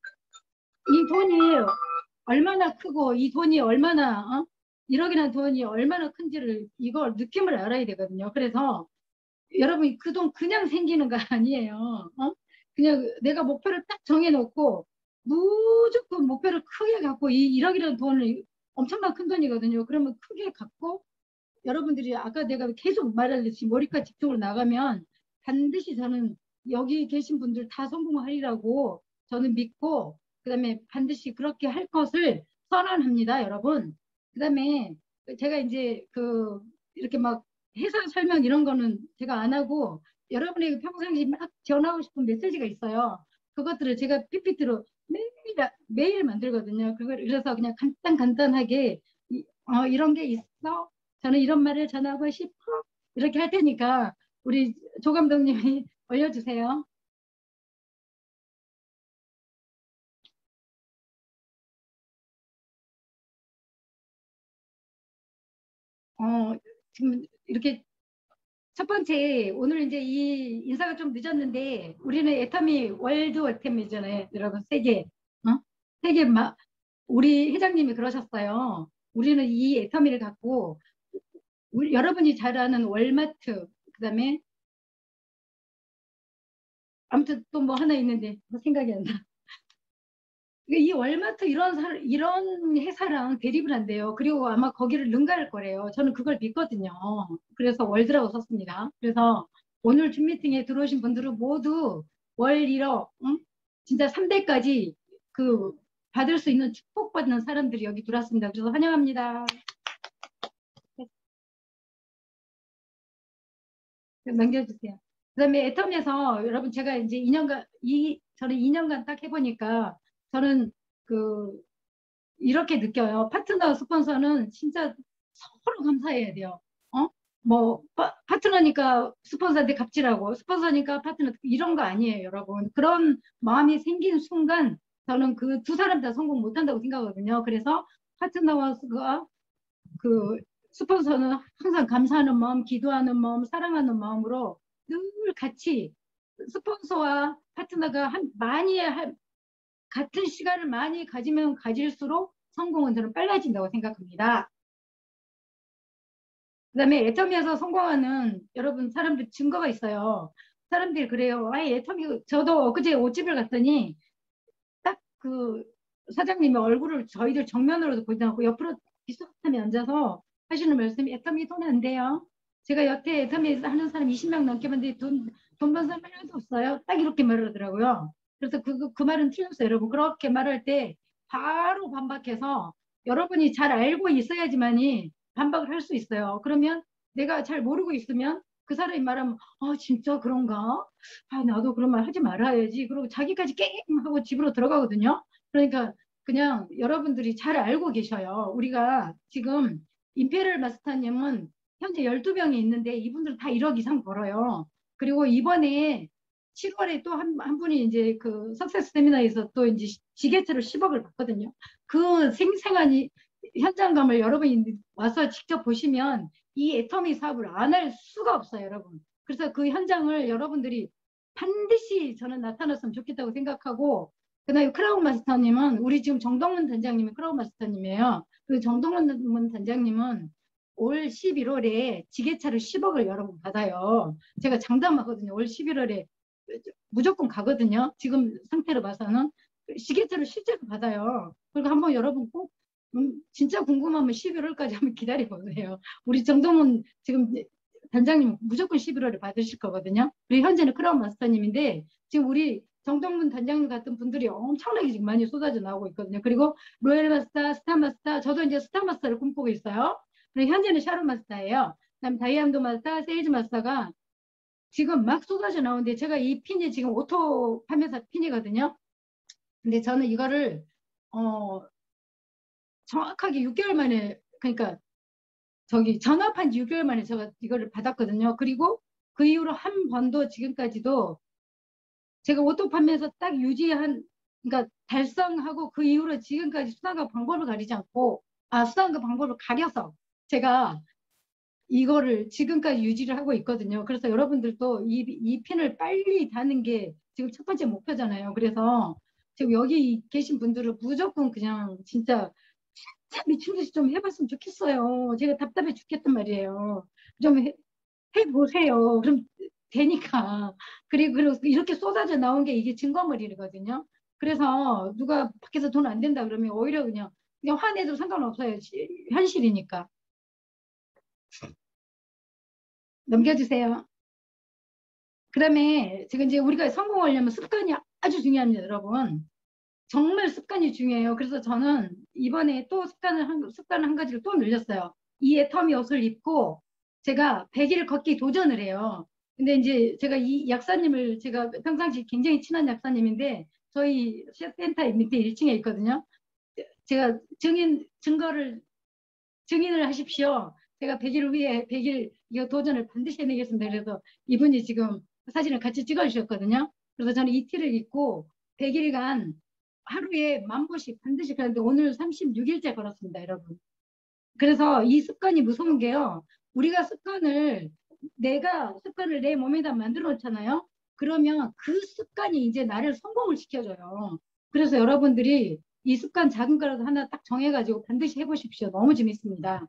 이 돈이 얼마나 크고 이 돈이 얼마나 1억이라는 돈이 얼마나 큰지를 이걸 느낌을 알아야 되거든요. 그래서 여러분이 그 돈 그냥 생기는 거 아니에요. 그냥 내가 목표를 딱 정해놓고 무조건 목표를 크게 갖고 이 1억이라는 돈을 엄청난 큰 돈이거든요. 그러면 크게 갖고 여러분들이 아까 내가 계속 말하듯이 몰입과 집중으로 나가면 반드시 저는 여기 계신 분들 다 성공하리라고 저는 믿고 그다음에 반드시 그렇게 할 것을 선언합니다, 여러분. 그다음에 제가 이제 이렇게 막 회사 설명 이런 거는 제가 안 하고 여러분에게 평상시 막 전하고 싶은 메시지가 있어요. 그것들을 제가 PPT로 매일 만들거든요. 그래서 그냥 간단하게 이런 게 있어. 저는 이런 말을 전하고 싶어. 이렇게 할 테니까 우리 조 감독님이 올려주세요. 지금 이렇게 첫 번째, 오늘 이제 이 인사가 좀 늦었는데, 우리는 애터미 월드 애터미잖아요, 여러분. 세계, 세계, 우리 회장님이 그러셨어요. 우리는 이 애터미를 갖고, 여러분이 잘 아는 월마트, 그 다음에, 아무튼 또 뭐 하나 있는데, 뭐 생각이 안 나. 이 월마트 이런 회사랑 대립을 한대요. 그리고 아마 거기를 능가할 거래요. 저는 그걸 믿거든요. 그래서 월드라고 썼습니다. 그래서 오늘 줌 미팅에 들어오신 분들은 모두 월 1억, 응? 진짜 3대까지 그 받을 수 있는 축복받는 사람들이 여기 들어왔습니다. 그래서 환영합니다. 넘겨주세요. 그다음에 애텀에서 여러분 제가 이제 2년간 저는 2년간 딱 해보니까 저는 그 이렇게 느껴요. 파트너 스폰서는 진짜 서로 감사해야 돼요. 뭐 파트너니까 스폰서한테 갚지라고, 스폰서니까 파트너 이런 거 아니에요, 여러분. 그런 마음이 생긴 순간 저는 그 두 사람 다 성공 못한다고 생각하거든요. 그래서 파트너와 그 스폰서는 항상 감사하는 마음, 기도하는 마음, 사랑하는 마음으로 늘 같이 스폰서와 파트너가 같은 시간을 많이 가지면 가질수록 성공은 저는 빨라진다고 생각합니다. 그 다음에 애터미에서 성공하는 여러분 사람들 증거가 있어요. 사람들이 그래요. 아예 애터미, 저도 엊그제 옷집을 갔더니 딱 그 사장님의 얼굴을 저희들 정면으로도 보이지 않고 옆으로 비슷하게 앉아서 하시는 말씀이 애터미 돈 안 돼요. 제가 여태 애터미 하는 사람 20명 넘게 봤는데 돈 번 사람 하나도 없어요. 딱 이렇게 말을 하더라고요. 그래서 그 말은 틀렸어요, 여러분. 그렇게 말할 때 바로 반박해서 여러분이 잘 알고 있어야지만이 반박을 할 수 있어요. 그러면 내가 잘 모르고 있으면 그 사람이 말하면 진짜 그런가? 나도 그런 말 하지 말아야지. 그리고 자기까지 깽 하고 집으로 들어가거든요. 그러니까 그냥 여러분들이 잘 알고 계셔요. 우리가 지금 임페리얼 마스터님은 현재 12명이 있는데 이분들 다 1억 이상 벌어요. 그리고 이번에 7월에 또 한 분이 이제 그 석세스 세미나에서 또 이제 지게차로 10억을 받거든요. 그 생생한 현장감을 여러분이 와서 직접 보시면 이 애터미 사업을 안 할 수가 없어요, 여러분. 그래서 그 현장을 여러분들이 반드시 저는 나타났으면 좋겠다고 생각하고, 그다음에 크라운 마스터님은 우리 지금 정동문 단장님이 크라운 마스터님이에요. 그 정동문 단장님은 올 11월에 지게차를 10억을 여러분 받아요. 제가 장담하거든요. 올 11월에 무조건 가거든요. 지금 상태로 봐서는 지게차를 실제로 받아요. 그리고 한번 여러분 꼭 진짜 궁금하면 11월까지 한번 기다려보세요. 우리 정동훈 지금 단장님 무조건 11월에 받으실 거거든요. 우리 현재는 크라운 마스터님인데 지금 우리 정동문 단장님 같은 분들이 엄청나게 지금 많이 쏟아져 나오고 있거든요. 그리고 로얄 마스터, 스타 마스터, 저도 이제 스타 마스터를 꿈꾸고 있어요. 그리고 현재는 샤론 마스터예요. 그다음 다이아몬드 마스터, 세일즈 마스터가 지금 막 쏟아져 나오는데 제가 이 핀이 지금 오토 판매사 핀이거든요. 근데 저는 이거를 정확하게 6개월 만에, 그러니까 저기 전업한 지 6개월 만에 제가 이거를 받았거든요. 그리고 그 이후로 한 번도 지금까지도 제가 오토 판매에서 딱 그러니까 달성하고 그 이후로 지금까지 수단과 방법을 가리지 않고, 수단과 방법을 가려서 제가 이거를 지금까지 유지를 하고 있거든요. 그래서 여러분들도 이 핀을 빨리 다는 게 지금 첫 번째 목표잖아요. 그래서 지금 여기 계신 분들은 무조건 그냥 진짜 미친 듯이 좀 해봤으면 좋겠어요. 제가 답답해 죽겠단 말이에요. 좀 해보세요. 그럼 되니까. 그리고 이렇게 쏟아져 나온 게 이게 증거물이거든요. 그래서 누가 밖에서 돈 안 된다 그러면 오히려 그냥 화내도 상관없어요. 현실이니까. 넘겨주세요. 그 다음에 지금 이제 우리가 성공하려면 습관이 아주 중요합니다, 여러분. 정말 습관이 중요해요. 그래서 저는 이번에 또 습관 한 가지를 또 늘렸어요. 이 애터미 옷을 입고 제가 100일 걷기 도전을 해요. 근데 이제 제가 이 약사님을 제가 평상시 굉장히 친한 약사님인데 저희 센터 밑에 1층에 있거든요. 제가 증인을 하십시오. 제가 100일 후에 100일 이거 도전을 반드시 해내겠습니다. 그래서 이분이 지금 사진을 같이 찍어주셨거든요. 그래서 저는 이 티를 입고 100일간 하루에 10,000보씩 반드시 가는데 오늘 36일째 걸었습니다, 여러분. 그래서 이 습관이 무서운 게요. 우리가 내가 습관을 내 몸에다 만들어 놓잖아요. 그러면 그 습관이 이제 나를 성공을 시켜줘요. 그래서 여러분들이 이 습관 작은 거라도 하나 딱 정해가지고 반드시 해보십시오. 너무 재밌습니다.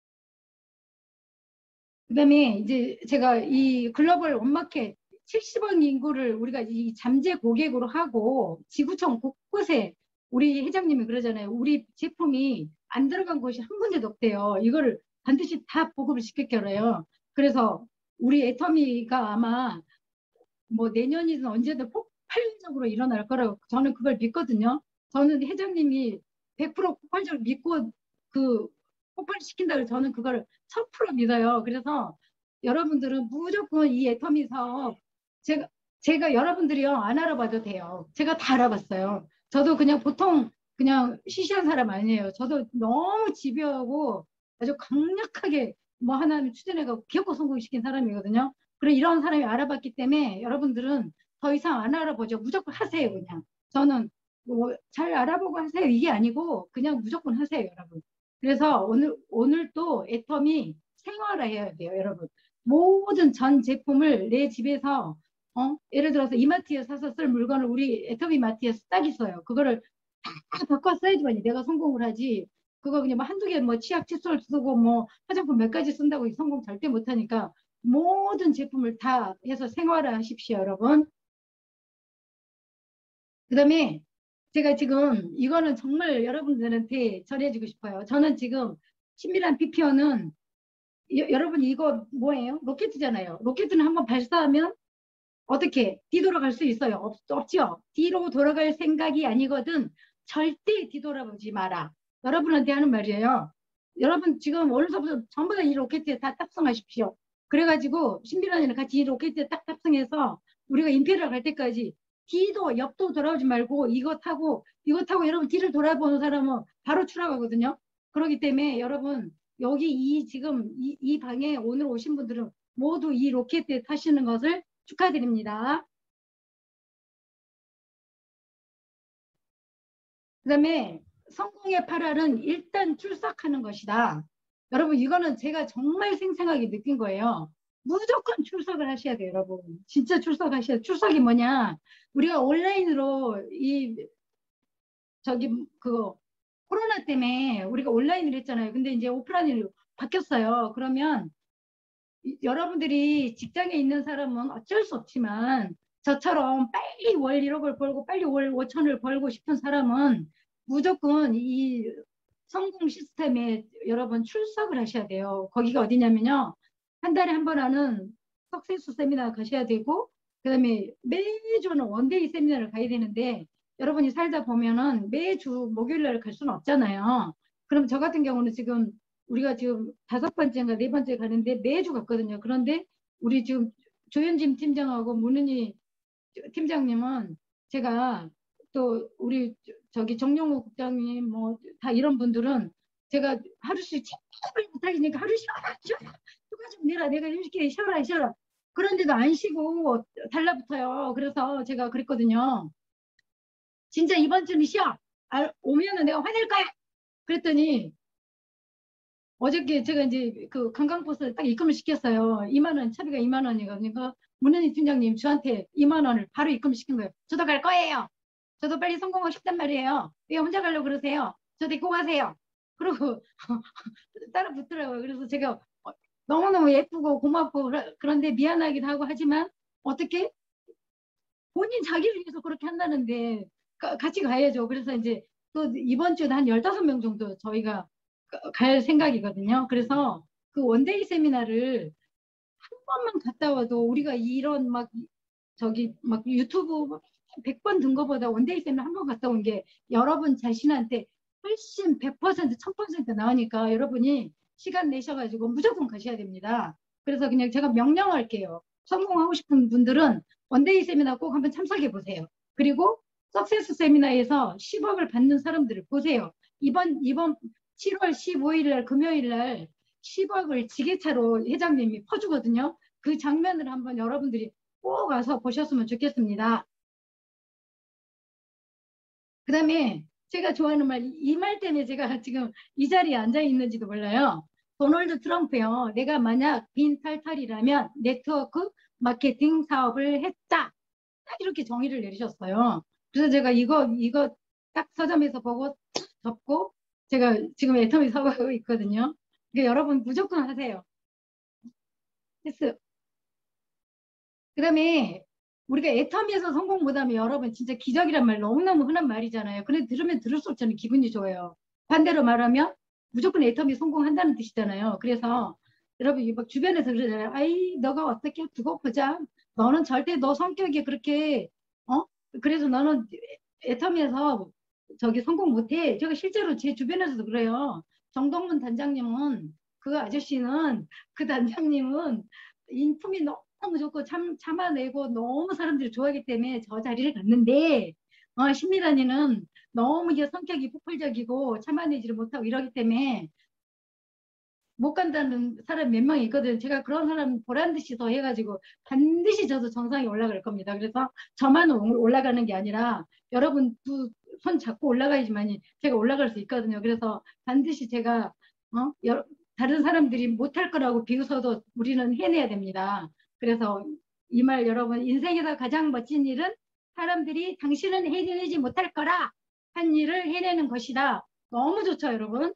그다음에 이제 제가 이 글로벌 원마켓 70억 인구를 우리가 이 잠재 고객으로 하고 지구촌 곳곳에 우리 회장님이 그러잖아요. 우리 제품이 안 들어간 곳이 한 군데도 없대요. 이거를 반드시 다 보급을 시켰더래요. 그래서 우리 애터미가 아마 뭐 내년이든 언제든 폭발적으로 일어날 거라고 저는 그걸 믿거든요. 저는 회장님이 100% 폭발적으로 믿고 그 폭발시킨다고 저는 그걸 1000% 믿어요. 그래서 여러분들은 무조건 이 애터미 사업 제가 여러분들이요 안 알아봐도 돼요. 제가 다 알아봤어요. 저도 그냥 보통 그냥 시시한 사람 아니에요. 저도 너무 집요하고 아주 강력하게 뭐 하나는 추진해가고 기업고 성공시킨 사람이거든요. 그래 이런 사람이 알아봤기 때문에 여러분들은 더 이상 안 알아보죠. 무조건 하세요 그냥. 저는 뭐 잘 알아보고 하세요 이게 아니고 그냥 무조건 하세요 여러분. 그래서 오늘 또 애텀이 생활화해야 돼요 여러분. 모든 전 제품을 내 집에서 예를 들어서 이마트에 사서 쓸 물건을 우리 애터미 마트에서 딱 있어요. 그거를 다 바꿔 써야지만 내가 성공을 하지. 그거 그냥 뭐 한두 개 뭐 치약 칫솔 쓰고 뭐 화장품 몇 가지 쓴다고 성공 절대 못하니까 모든 제품을 다 해서 생활화 하십시오 여러분. 그 다음에 제가 지금 이거는 정말 여러분들한테 전해주고 싶어요. 저는 지금 친밀한 PPO는 여러분 이거 뭐예요? 로켓이잖아요. 로켓은 한번 발사하면 어떻게 뒤돌아갈 수 있어요? 없죠. 뒤로 돌아갈 생각이 아니거든. 절대 뒤돌아보지 마라. 여러분한테 하는 말이에요. 여러분 지금 오늘서부터 전부 다 이 로켓에 다 탑승하십시오. 그래가지고 신비란이랑 같이 이 로켓에 딱 탑승해서 우리가 임페리얼 갈 때까지 뒤도 옆도 돌아오지 말고 이거 타고 여러분 뒤를 돌아보는 사람은 바로 추락하거든요. 그렇기 때문에 여러분 여기 지금 이 방에 오늘 오신 분들은 모두 이 로켓에 타시는 것을 축하드립니다. 그 다음에 성공의 8알은 일단 출석하는 것이다. 여러분 이거는 제가 정말 생생하게 느낀 거예요. 무조건 출석을 하셔야 돼요 여러분. 진짜 출석하셔야 돼요. 출석이 뭐냐. 우리가 온라인으로 그거 코로나 때문에 우리가 온라인으로 했잖아요. 근데 이제 오프라인으로 바뀌었어요. 그러면 여러분들이 직장에 있는 사람은 어쩔 수 없지만 저처럼 빨리 월 1억을 벌고 빨리 월 5천을 벌고 싶은 사람은 무조건 이 성공 시스템에 여러분 출석을 하셔야 돼요. 거기가 어디냐면요. 한 달에 한 번 하는 석세수 세미나 가셔야 되고 그다음에 매주는 원데이 세미나를 가야 되는데 여러분이 살다 보면은 매주 목요일 날 갈 수는 없잖아요. 그럼 저 같은 경우는 지금 우리가 지금 5번째인가 4번째 가는데 매주 갔거든요. 그런데 우리 지금 조현진 팀장하고 문은희 팀장님은 제가 또 우리 저기 정용호 국장님 뭐 다 이런 분들은 제가 하루씩 제발 못하니까 하루 쉬어라 휴가 좀 내라 내가 이렇게 쉬어라 그런데도 안 쉬고 달라붙어요. 그래서 제가 그랬거든요. 진짜 이번 주는 쉬어. 오면은 내가 화낼 거야. 그랬더니 어저께 제가 이제 그 관광버스 딱 입금을 시켰어요. 2만 원, 차비가 2만 원이거든요. 문현희 팀장님 저한테 2만 원을 바로 입금시킨 거예요. 저도 갈 거예요. 저도 빨리 성공하고 싶단 말이에요. 왜 혼자 가려고 그러세요? 저 데리고 가세요. 그러고 따라 붙더라고요. 그래서 제가 너무너무 예쁘고 고맙고 그런데 미안하기도 하고 하지만 어떻게 본인 자기를 위해서 그렇게 한다는데 같이 가야죠. 그래서 이제 또 이번 주에 한 15명 정도 저희가 갈 생각이거든요. 그래서 그 원데이 세미나를 한 번만 갔다 와도 우리가 이런 막 저기 막 유튜브 100번 든 거보다 원데이 세미나 한 번 갔다 온 게 여러분 자신한테 훨씬 100% 1000% 나오니까 여러분이 시간 내셔가지고 무조건 가셔야 됩니다. 그래서 그냥 제가 명령할게요. 성공하고 싶은 분들은 원데이 세미나 꼭 한번 참석해 보세요. 그리고 석세스 세미나에서 10억을 받는 사람들을 보세요. 이번 7월 15일 날 금요일 날 10억을 지게차로 회장님이 퍼주거든요. 그 장면을 한번 여러분들이 꼭 와서 보셨으면 좋겠습니다. 그 다음에 제가 좋아하는 말, 이 말 때문에 제가 지금 이 자리에 앉아 있는지도 몰라요. 도널드 트럼프요. 내가 만약 빈탈탈이라면 네트워크 마케팅 사업을 했다. 딱 이렇게 정의를 내리셨어요. 그래서 제가 이거 딱 서점에서 보고 접고 제가 지금 애터미 사고 있거든요. 그러니까 여러분 무조건 하세요. 됐어요. 그 다음에 우리가 애터미에서 성공 못하면 여러분 진짜 기적이란 말 너무너무 흔한 말이잖아요. 근데 들으면 들을수록 저는 기분이 좋아요. 반대로 말하면 무조건 애터미 성공한다는 뜻이잖아요. 그래서 여러분 막 주변에서 그러잖아요. 아이 너가 어떻게 두고 보자. 너는 절대 너 성격이 그렇게 어? 그래서 너는 애터미에서 저기 성공 못해. 제가 실제로 제 주변에서도 그래요. 정동문 단장님은 그 아저씨는 그 단장님은 인품이 너무 좋고 참아내고 너무 사람들이 좋아하기 때문에 저 자리를 갔는데 신미란이는 너무 이제 성격이 폭발적이고 참아내지를 못하고 이러기 때문에 못 간다는 사람 몇 명 있거든요. 제가 그런 사람 보란 듯이 더 해가지고 반드시 저도 정상에 올라갈 겁니다. 그래서 저만 올라가는 게 아니라 여러분 두 손 잡고 올라가야지만 제가 올라갈 수 있거든요. 그래서 반드시 제가 다른 사람들이 못할 거라고 비웃어도 우리는 해내야 됩니다. 그래서 이 말 여러분 인생에서 가장 멋진 일은 사람들이 당신은 해내지 못할 거라 한 일을 해내는 것이다. 너무 좋죠, 여러분.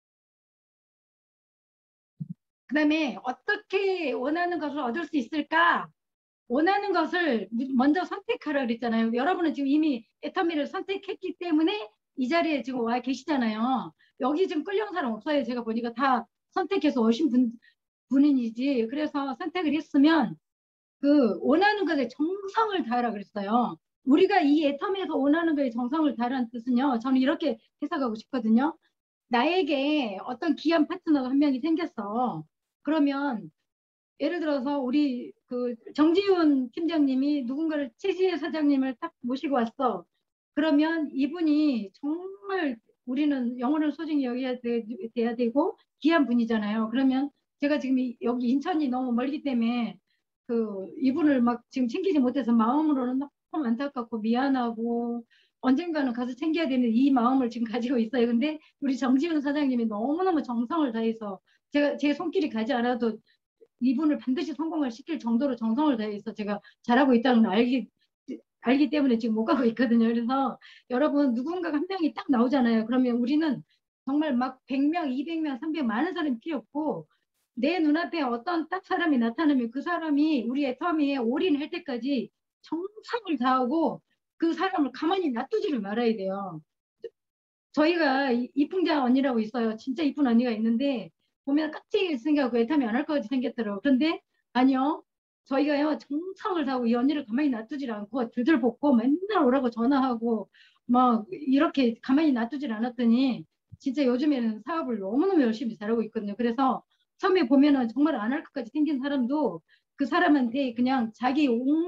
그 다음에 어떻게 원하는 것을 얻을 수 있을까? 원하는 것을 먼저 선택하라 그랬잖아요. 여러분은 지금 이미 애터미를 선택했기 때문에 이 자리에 지금 와 계시잖아요. 여기 지금 끌려온 사람 없어요. 제가 보니까 다 선택해서 오신 분이지. 그래서 선택을 했으면 그 원하는 것에 정성을 다하라 그랬어요. 우리가 이 애터미에서 원하는 것에 정성을 다하라는 뜻은요. 저는 이렇게 해석하고 싶거든요. 나에게 어떤 귀한 파트너가 한 명이 생겼어. 그러면 예를 들어서 우리 그 정지훈 팀장님이 누군가를 최지혜 사장님을 딱 모시고 왔어. 그러면 이분이 정말 우리는 영혼을 소중히 여겨야 돼야 되고 귀한 분이잖아요. 그러면 제가 지금 여기 인천이 너무 멀기 때문에 그 이분을 막 지금 챙기지 못해서 마음으로는 너무 안타깝고 미안하고 언젠가는 가서 챙겨야 되는 이 마음을 지금 가지고 있어요. 근데 우리 정지훈 사장님이 너무너무 정성을 다해서 제가 제 손길이 가지 않아도 이분을 반드시 성공을 시킬 정도로 정성을 다해서 제가 잘하고 있다는 걸 알기 때문에 지금 못 가고 있거든요. 그래서 여러분 누군가가 한 명이 딱 나오잖아요. 그러면 우리는 정말 막 100명, 200명, 300 많은 사람이 필요 없고 내 눈앞에 어떤 딱 사람이 나타나면 그 사람이 우리 애터미에 올인할 때까지 정성을 다하고 그 사람을 가만히 놔두지를 말아야 돼요. 저희가 이풍자 언니라고 있어요. 진짜 이쁜 언니가 있는데 보면 깍지기 생겨갖고 애타미 안 할 것 같이 생겼더라고. 그런데 아니요. 저희가요 정성을 다하고 이 언니를 가만히 놔두질 않고 들들 볶고 맨날 오라고 전화하고 막 이렇게 가만히 놔두질 않았더니 진짜 요즘에는 사업을 너무너무 열심히 잘하고 있거든요. 그래서 처음에 보면은 정말 안 할 것까지 생긴 사람도 그 사람한테 그냥 자기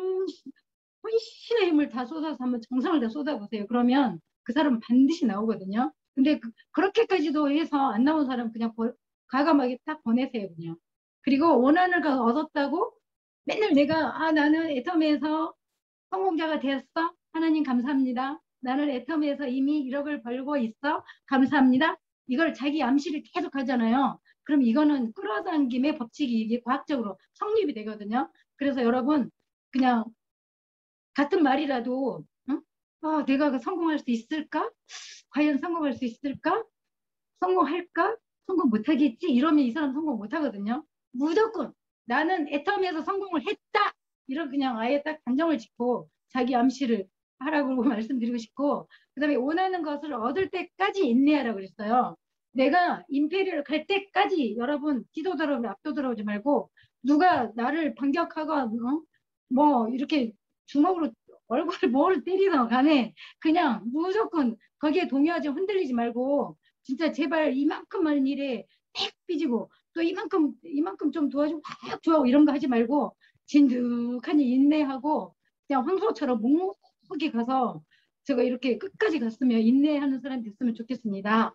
혼신의 힘을 다 쏟아서 한번 정성을 다 쏟아보세요. 그러면 그 사람은 반드시 나오거든요. 근데 그렇게까지도 해서 안 나온 사람 그냥 과감하게 딱 보내세요. 그냥. 그리고 원하는 걸 얻었다고 맨날 내가 나는 애터미에서 성공자가 되었어. 하나님 감사합니다. 나는 애터미에서 이미 1억을 벌고 있어. 감사합니다. 이걸 자기 암시를 계속 하잖아요. 그럼 이거는 끌어당김의 법칙이 이게 과학적으로 성립이 되거든요. 그래서 여러분 그냥 같은 말이라도 내가 성공할 수 있을까? 과연 성공할 수 있을까? 성공할까? 성공 못하겠지? 이러면 이 사람 성공 못하거든요. 무조건 나는 애터미에서 성공을 했다. 이런 그냥 아예 딱 단정을 짓고 자기 암시를 하라고 말씀드리고 싶고 그 다음에 원하는 것을 얻을 때까지 인내하라고 그랬어요. 내가 임페리얼 갈 때까지 여러분 뒤도 돌아오지 앞도 돌아오지 말고 누가 나를 반격하고 뭐 이렇게 주먹으로 얼굴을 뭘 때리나 간에 그냥 무조건 거기에 동요하지 흔들리지 말고 진짜 제발 이만큼만 일에 팩 삐지고 또 이만큼 좀 도와주고 확 좋아하고 이런 거 하지 말고 진득하니 인내하고 그냥 황소처럼 묵묵히 가서 제가 이렇게 끝까지 갔으면 인내하는 사람이 됐으면 좋겠습니다.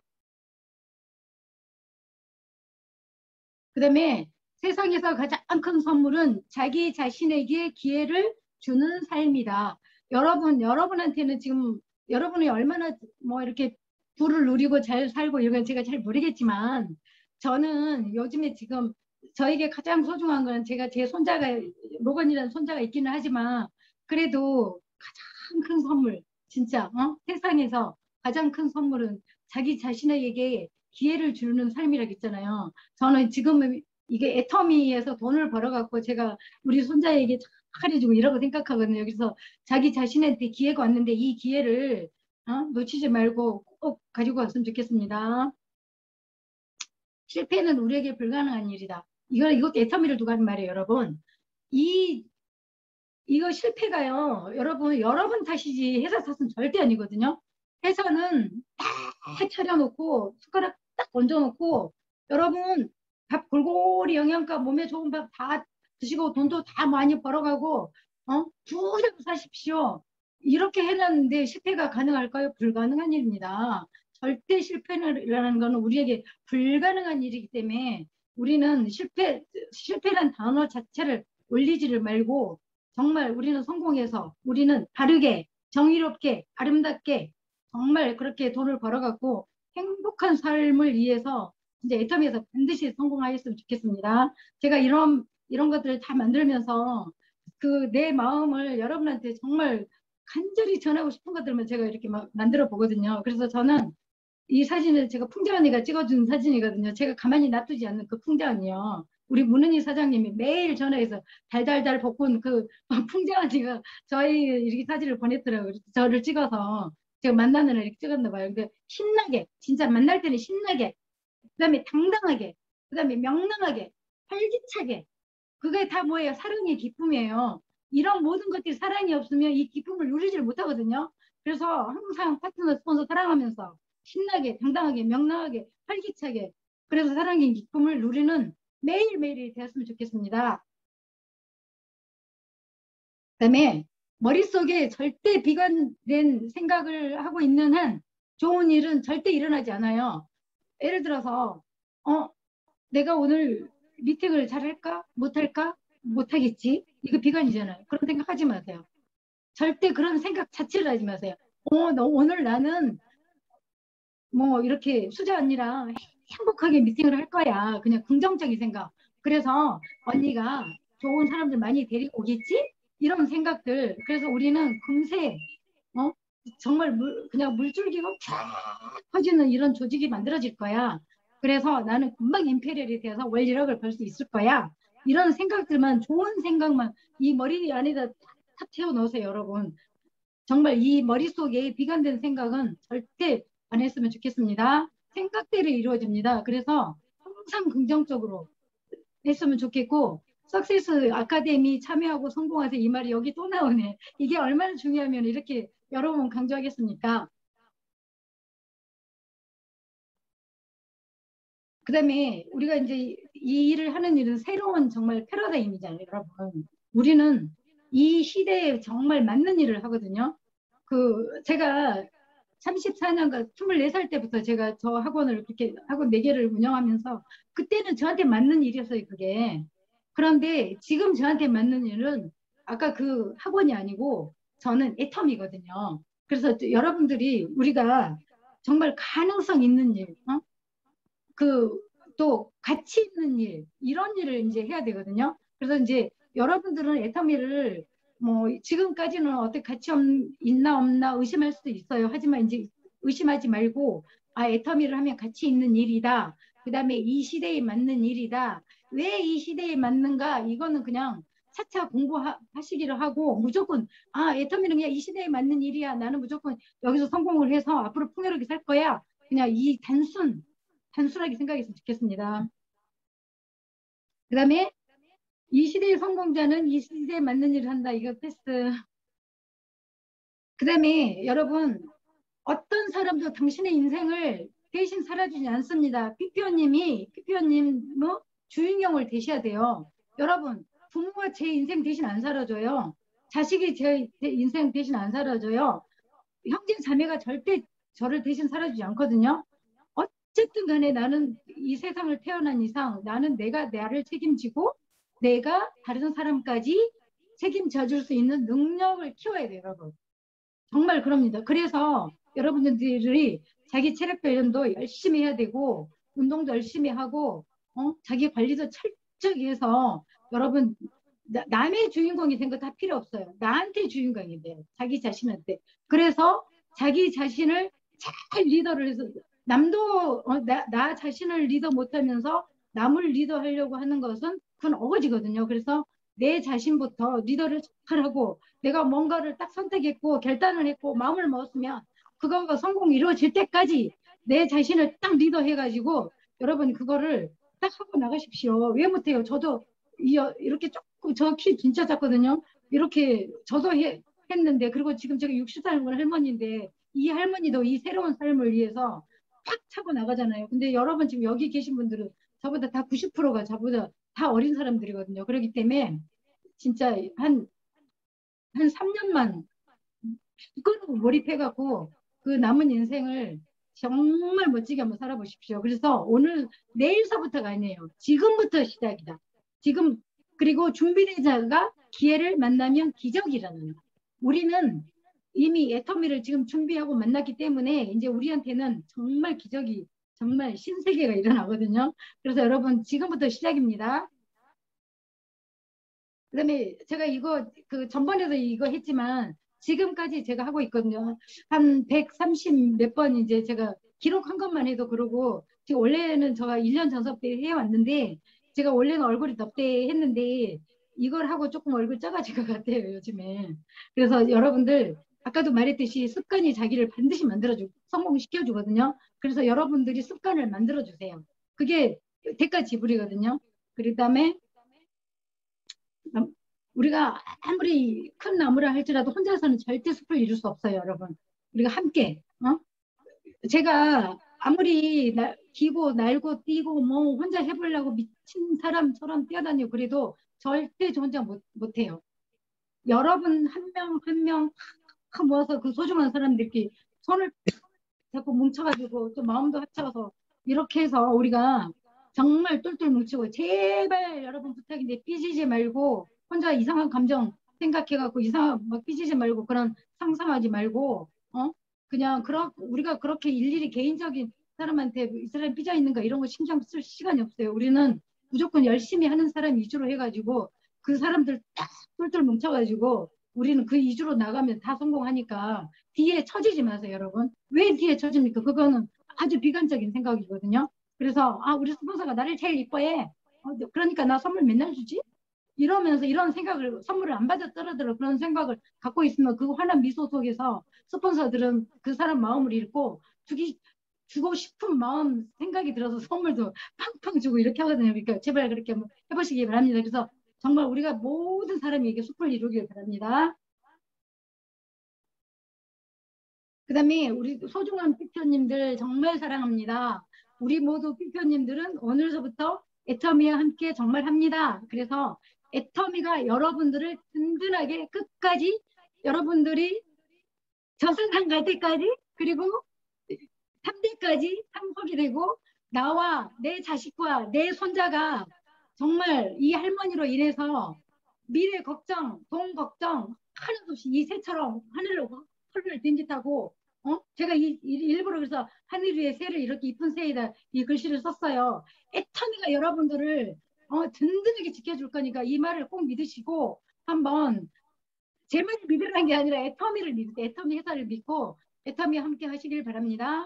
그 다음에 세상에서 가장 큰 선물은 자기 자신에게 기회를 주는 삶이다. 여러분한테는 지금 여러분이 얼마나 뭐 이렇게 부를 누리고 잘 살고 이건 제가 잘 모르겠지만 저는 요즘에 지금 저에게 가장 소중한 건 제가 제 손자가 로건이라는 손자가 있기는 하지만 그래도 가장 큰 선물 진짜 세상에서 가장 큰 선물은 자기 자신에게 기회를 주는 삶이라고 있잖아요. 저는 지금은 이게 애터미에서 돈을 벌어갖고 제가 우리 손자에게 잘해주고 이러고 생각하거든요. 그래서 자기 자신한테 기회가 왔는데 이 기회를 놓치지 말고 꼭 가지고 왔으면 좋겠습니다. 실패는 우리에게 불가능한 일이다. 이것도 애터미를 두고 하는 말이에요, 여러분. 이거 실패가요, 여러분 탓이지 회사 탓은 절대 아니거든요. 회사는 딱 차려놓고 숟가락 딱 얹어놓고 여러분 밥 골고루 영양가 몸에 좋은 밥 다 드시고 돈도 다 많이 벌어가고 부자로 사십시오. 이렇게 해놨는데 실패가 가능할까요? 불가능한 일입니다. 절대 실패라는 것은 우리에게 불가능한 일이기 때문에 우리는 실패란 단어 자체를 올리지를 말고 정말 우리는 성공해서 우리는 바르게 정의롭게 아름답게 정말 그렇게 돈을 벌어갖고 행복한 삶을 위해서 이제 애터미에서 반드시 성공하였으면 좋겠습니다. 제가 이런 것들을 다 만들면서 그 내 마음을 여러분한테 정말 간절히 전하고 싶은 것들만 제가 이렇게 막 만들어 보거든요. 그래서 저는 이 사진을 제가 풍자 언니가 찍어준 사진이거든요. 제가 가만히 놔두지 않는 그 풍자 언니요. 우리 문은희 사장님이 매일 전화해서 달달달 볶은 그 풍자 언니가 저희 이렇게 사진을 보냈더라고요. 저를 찍어서 제가 만나는 날 이렇게 찍었나 봐요. 근데 신나게, 진짜 만날 때는 신나게, 그 다음에 당당하게, 그 다음에 명랑하게, 활기차게. 그게 다 뭐예요? 사랑의 기쁨이에요. 이런 모든 것들이 사랑이 없으면 이 기쁨을 누리지를 못하거든요. 그래서 항상 파트너, 스폰서 사랑하면서 신나게, 당당하게, 명랑하게, 활기차게. 그래서 사랑의 기쁨을 누리는 매일매일이 되었으면 좋겠습니다. 그 다음에 머릿속에 절대 비관된 생각을 하고 있는 한 좋은 일은 절대 일어나지 않아요. 예를 들어서 내가 오늘 미팅을 잘할까? 못할까? 못하겠지? 이거 비관이잖아요. 그런 생각 하지 마세요. 절대 그런 생각 자체를 하지 마세요. 오늘 나는 뭐 이렇게 수자 언니랑 행복하게 미팅을 할 거야. 그냥 긍정적인 생각. 그래서 언니가 좋은 사람들 많이 데리고 오겠지? 이런 생각들. 그래서 우리는 금세 정말 그냥 물줄기가 쫙 퍼지는 이런 조직이 만들어질 거야. 그래서 나는 금방 임페리얼이 돼서 월 1억을 벌 수 있을 거야. 이런 생각들만, 좋은 생각만 이 머리 안에다 탁 채워 넣으세요, 여러분. 정말 이 머릿속에 비관된 생각은 절대 안 했으면 좋겠습니다. 생각대로 이루어집니다. 그래서 항상 긍정적으로 했으면 좋겠고, 석세스 아카데미 참여하고 성공하세요. 이 말이 여기 또 나오네. 이게 얼마나 중요하면 이렇게 여러 번 강조하겠습니까? 그 다음에 우리가 이제 이 일을 하는 일은 새로운 정말 패러다임이잖아요, 여러분. 우리는 이 시대에 정말 맞는 일을 하거든요. 제가 34년간 24살 때부터 제가 저 학원을 그렇게 학원 4개를 운영하면서 그때는 저한테 맞는 일이었어요, 그게. 그런데 지금 저한테 맞는 일은 아까 그 학원이 아니고 저는 애텀이거든요. 그래서 여러분들이 우리가 정말 가능성 있는 일, 또 가치 있는 일, 이런 일을 이제 해야 되거든요. 그래서 이제 여러분들은 애터미를 뭐 지금까지는 어떻게 가치 있나 없나 의심할 수도 있어요. 하지만 이제 의심하지 말고 애터미를 하면 가치 있는 일이다. 그 다음에 이 시대에 맞는 일이다. 왜 이 시대에 맞는가? 이거는 그냥 차차 공부하시기를 하고 무조건 애터미는 그냥 이 시대에 맞는 일이야. 나는 무조건 여기서 성공을 해서 앞으로 풍요롭게 살 거야. 그냥 이 단순하게 생각했으면 좋겠습니다. 그 다음에 이 시대의 성공자는 이 시대에 맞는 일을 한다. 이거 패스. 그 다음에 여러분 어떤 사람도 당신의 인생을 대신 살아주지 않습니다. PPO님 뭐 주인공을 되셔야 돼요. 여러분 부모가 제 인생 대신 안 살아줘요. 자식이 제 인생 대신 안 살아줘요. 형제 자매가 절대 저를 대신 살아주지 않거든요. 어쨌든 간에 나는 이 세상을 태어난 이상 나는 내가 나를 책임지고 내가 다른 사람까지 책임져 줄 수 있는 능력을 키워야 돼요, 여러분. 정말 그럽니다. 그래서 여러분들이 자기 체력 단련도 열심히 해야 되고 운동도 열심히 하고 자기 관리도 철저히 해서 여러분 남의 주인공이 된 거 다 필요 없어요. 나한테 주인공이 돼요. 자기 자신한테. 그래서 자기 자신을 잘 리더를 해서 남도 나 자신을 리더 못하면서 남을 리더하려고 하는 것은 그건 어거지거든요. 그래서 내 자신부터 리더를 잘하고 내가 뭔가를 딱 선택했고 결단을 했고 마음을 먹었으면 그거가 성공이 이루어질 때까지 내 자신을 딱 리더해가지고 여러분 그거를 딱 하고 나가십시오. 왜 못해요? 저도 이렇게 조금 저 키 진짜 작거든요. 이렇게 저도 했는데 그리고 지금 제가 60살 먹은 할머니인데 이 할머니도 이 새로운 삶을 위해서 팍 차고 나가잖아요. 근데 여러분 지금 여기 계신 분들은 저보다 다 90%가 저보다 다 어린 사람들이거든요. 그렇기 때문에 진짜 한 3년만 그걸로 몰입해갖고 그 남은 인생을 정말 멋지게 한번 살아보십시오. 그래서 오늘 내일서부터가 아니에요. 지금부터 시작이다. 지금 그리고 준비되자가 기회를 만나면 기적이라는 거. 우리는 이미 애터미를 지금 준비하고 만났기 때문에 이제 우리한테는 정말 기적이 정말 신세계가 일어나거든요. 그래서 여러분 지금부터 시작입니다. 그다음에 제가 이거 그 전번에도 이거 했지만 지금까지 제가 하고 있거든요. 한 130 몇 번 이제 제가 기록한 것만 해도 그러고 지금 원래는 제가 1년 전섭 때 해왔는데 제가 원래는 얼굴이 덥대했는데 이걸 하고 조금 얼굴 작아진 것 같아요 요즘에. 그래서 여러분들 아까도 말했듯이 습관이 자기를 반드시 만들어주고 성공시켜주거든요. 그래서 여러분들이 습관을 만들어주세요. 그게 대가 지불이거든요. 그다음에 우리가 아무리 큰 나무라 할지라도 혼자서는 절대 숲을 이룰 수 없어요, 여러분. 우리가 함께, 제가 아무리 기고 날고 뛰고 뭐 혼자 해보려고 미친 사람처럼 뛰어다니고 그래도 절대 저 혼자 못해요. 여러분 한 명 한 명 모아서 그 소중한 사람들끼리 손을 자꾸 뭉쳐가지고 또 마음도 합쳐서 이렇게 해서 우리가 정말 똘똘 뭉치고 제발 여러분 부탁인데 삐지지 말고 혼자 이상한 감정 생각해갖고 이상한 막 삐지지 말고 그런 상상하지 말고 그냥 우리가 그렇게 일일이 개인적인 사람한테 이 사람 삐져 있는가 이런 거 신경 쓸 시간이 없어요. 우리는 무조건 열심히 하는 사람 위주로 해가지고 그 사람들 딱 똘똘 뭉쳐가지고 우리는 그 위주로 나가면 다 성공하니까 뒤에 처지지 마세요, 여러분. 왜 뒤에 처집니까? 그거는 아주 비관적인 생각이거든요. 그래서 우리 스폰서가 나를 제일 이뻐해. 그러니까 나 선물 맨날 주지? 이러면서 이런 생각을 선물을 안 받았더라도 그런 생각을 갖고 있으면 그 환한 미소 속에서 스폰서들은 그 사람 마음을 읽고 주고 싶은 마음 생각이 들어서 선물도 팡팡 주고 이렇게 하거든요. 그러니까 제발 그렇게 한번 해보시기 바랍니다. 그래서 정말 우리가 모든 사람에게 숲을 이루길 바랍니다. 그 다음에 우리 소중한 피표님들 정말 사랑합니다. 우리 모두 피표님들은 오늘서부터 애터미와 함께 정말 합니다. 그래서 애터미가 여러분들을 든든하게 끝까지 여러분들이 저 세상 갈 때까지 그리고 3대까지 상속이 되고 나와 내 자식과 내 손자가 정말 이 할머니로 인해서 미래 걱정, 돈 걱정 하나도 없이 이 새처럼 하늘을 헐을 빈짓하고 제가 일부러 그래서 하늘 위에 새를 이렇게 이쁜 새에다 이 글씨를 썼어요. 애터미가 여러분들을 든든하게 지켜줄 거니까 이 말을 꼭 믿으시고 한번 제 말을 믿으라는 게 아니라 애터미를 믿으세요. 애터미 회사를 믿고 애터미와 함께 하시길 바랍니다.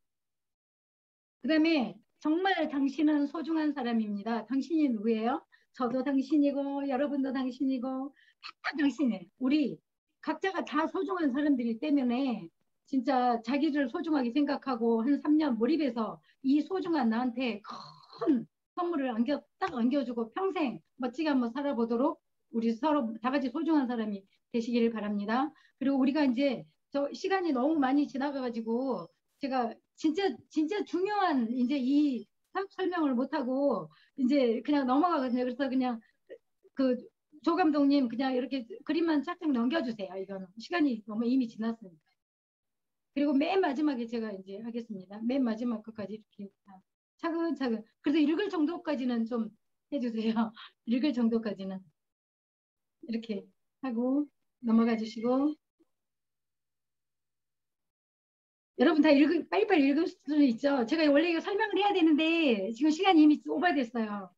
그 다음에 정말 당신은 소중한 사람입니다. 당신이 누구예요? 저도 당신이고 여러분도 당신이고 다 당신이에요. 우리 각자가 다 소중한 사람들이기 때문에 진짜 자기를 소중하게 생각하고 한 3년 몰입해서 이 소중한 나한테 큰 선물을 딱 안겨주고 평생 멋지게 한번 살아보도록 우리 서로 다 같이 소중한 사람이 되시기를 바랍니다. 그리고 우리가 이제 저 시간이 너무 많이 지나가가지고 제가 진짜 중요한 이제 이 사업 설명을 못하고 이제 그냥 넘어가거든요. 그래서 그냥 그 조 감독님 그냥 이렇게 그림만 쫙쫙 넘겨주세요. 이거는 시간이 너무 이미 지났으니까. 그리고 맨 마지막에 제가 이제 하겠습니다. 맨 마지막 것까지 이렇게 차근차근. 그래서 읽을 정도까지는 좀 해주세요. 읽을 정도까지는 이렇게 하고 넘어가 주시고 여러분 다 빨리빨리 읽을 수는 있죠. 제가 원래 이거 설명을 해야 되는데 지금 시간이 이미 오버됐어요.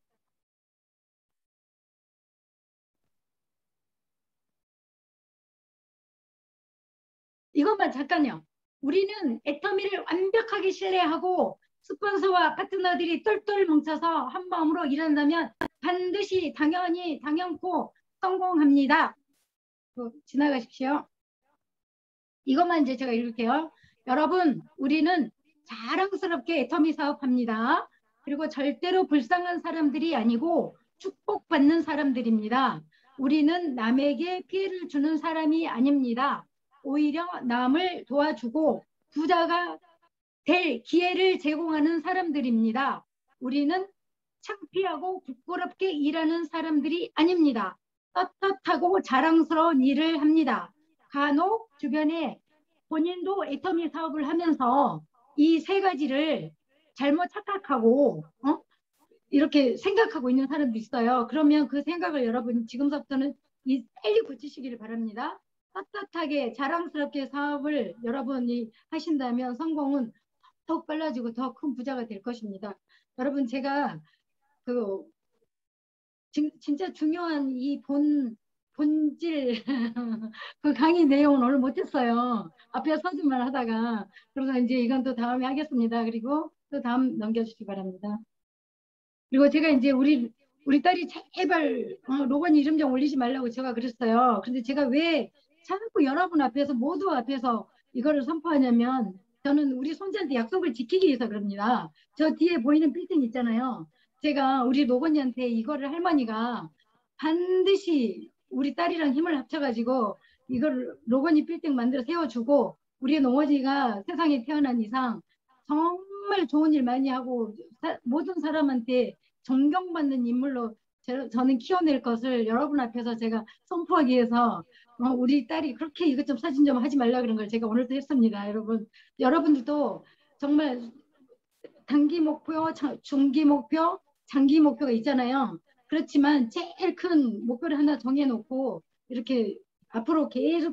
이것만 잠깐요. 우리는 애터미를 완벽하게 신뢰하고 스폰서와 파트너들이 똘똘 뭉쳐서 한 마음으로 일한다면 반드시 당연코 성공합니다. 지나가십시오. 이것만 이제 제가 읽을게요. 여러분, 우리는 자랑스럽게 애터미 사업합니다. 그리고 절대로 불쌍한 사람들이 아니고 축복받는 사람들입니다. 우리는 남에게 피해를 주는 사람이 아닙니다. 오히려 남을 도와주고 부자가 될 기회를 제공하는 사람들입니다. 우리는 창피하고 부끄럽게 일하는 사람들이 아닙니다. 떳떳하고 자랑스러운 일을 합니다. 간혹 주변에 본인도 애터미 사업을 하면서 이 세 가지를 잘못 착각하고 이렇게 생각하고 있는 사람도 있어요. 그러면 그 생각을 여러분 지금서부터는 빨리 고치시기를 바랍니다. 떳떳하게 자랑스럽게 사업을 여러분이 하신다면 성공은 더욱 빨라지고 더 큰 부자가 될 것입니다. 여러분 제가 그 진짜 중요한 이 본질 그 강의 내용은 오늘 못했어요. 앞에 서준만 하다가 그래서 이제 이건 또 다음에 하겠습니다. 그리고 또 다음 넘겨주시기 바랍니다. 그리고 제가 이제 우리 딸이 제발 로건 이름 좀 올리지 말라고 제가 그랬어요. 근데 제가 왜 자꾸 여러분 앞에서 모두 앞에서 이거를 선포하냐면 저는 우리 손자한테 약속을 지키기 위해서 그럽니다. 저 뒤에 보이는 빌딩 있잖아요. 제가 우리 로건이한테 이거를 할머니가 반드시 우리 딸이랑 힘을 합쳐가지고 이걸 로건이 빌딩 만들어 세워주고 우리 농어지가 세상에 태어난 이상 정말 좋은 일 많이 하고 모든 사람한테 존경받는 인물로 저는 키워낼 것을 여러분 앞에서 제가 선포하기 위해서 우리 딸이 그렇게 이것 좀 사진 좀 하지 말라 그런 걸 제가 오늘도 했습니다. 여러분들도 정말 단기 목표, 중기 목표, 장기 목표가 있잖아요. 그렇지만 제일 큰 목표를 하나 정해놓고 이렇게 앞으로 계속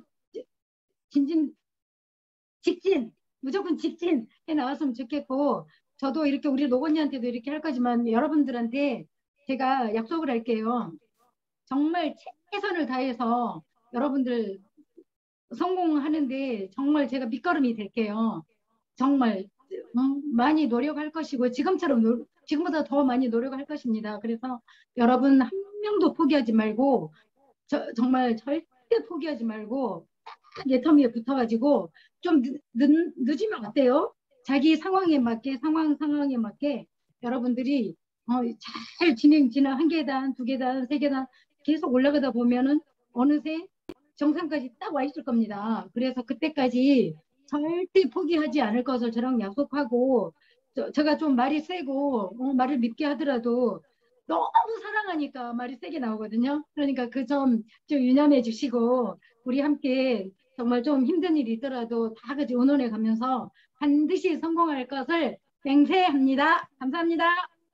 직진, 무조건 직진 해 나왔으면 좋겠고 저도 이렇게 우리 노건이한테도 이렇게 할 거지만 여러분들한테 제가 약속을 할게요. 정말 최선을 다해서 여러분들 성공하는데 정말 제가 밑거름이 될게요. 정말 많이 노력할 것이고 지금보다 더 많이 노력할 것입니다. 그래서 여러분 한 명도 포기하지 말고 정말 절대 포기하지 말고 내 터미에 붙어가지고 좀 늦으면 어때요? 자기 상황에 맞게 여러분들이 잘 진행 한 계단, 두 계단, 세 계단 계속 올라가다 보면은 어느새 정상까지 딱 와 있을 겁니다. 그래서 그때까지 절대 포기하지 않을 것을 저랑 약속하고 제가 좀 말이 세고 말을 밉게 하더라도 너무 사랑하니까 말이 세게 나오거든요. 그러니까 그 점 좀 유념해 주시고 우리 함께 정말 좀 힘든 일이 있더라도 다 같이 의논해 가면서 반드시 성공할 것을 맹세합니다. 감사합니다.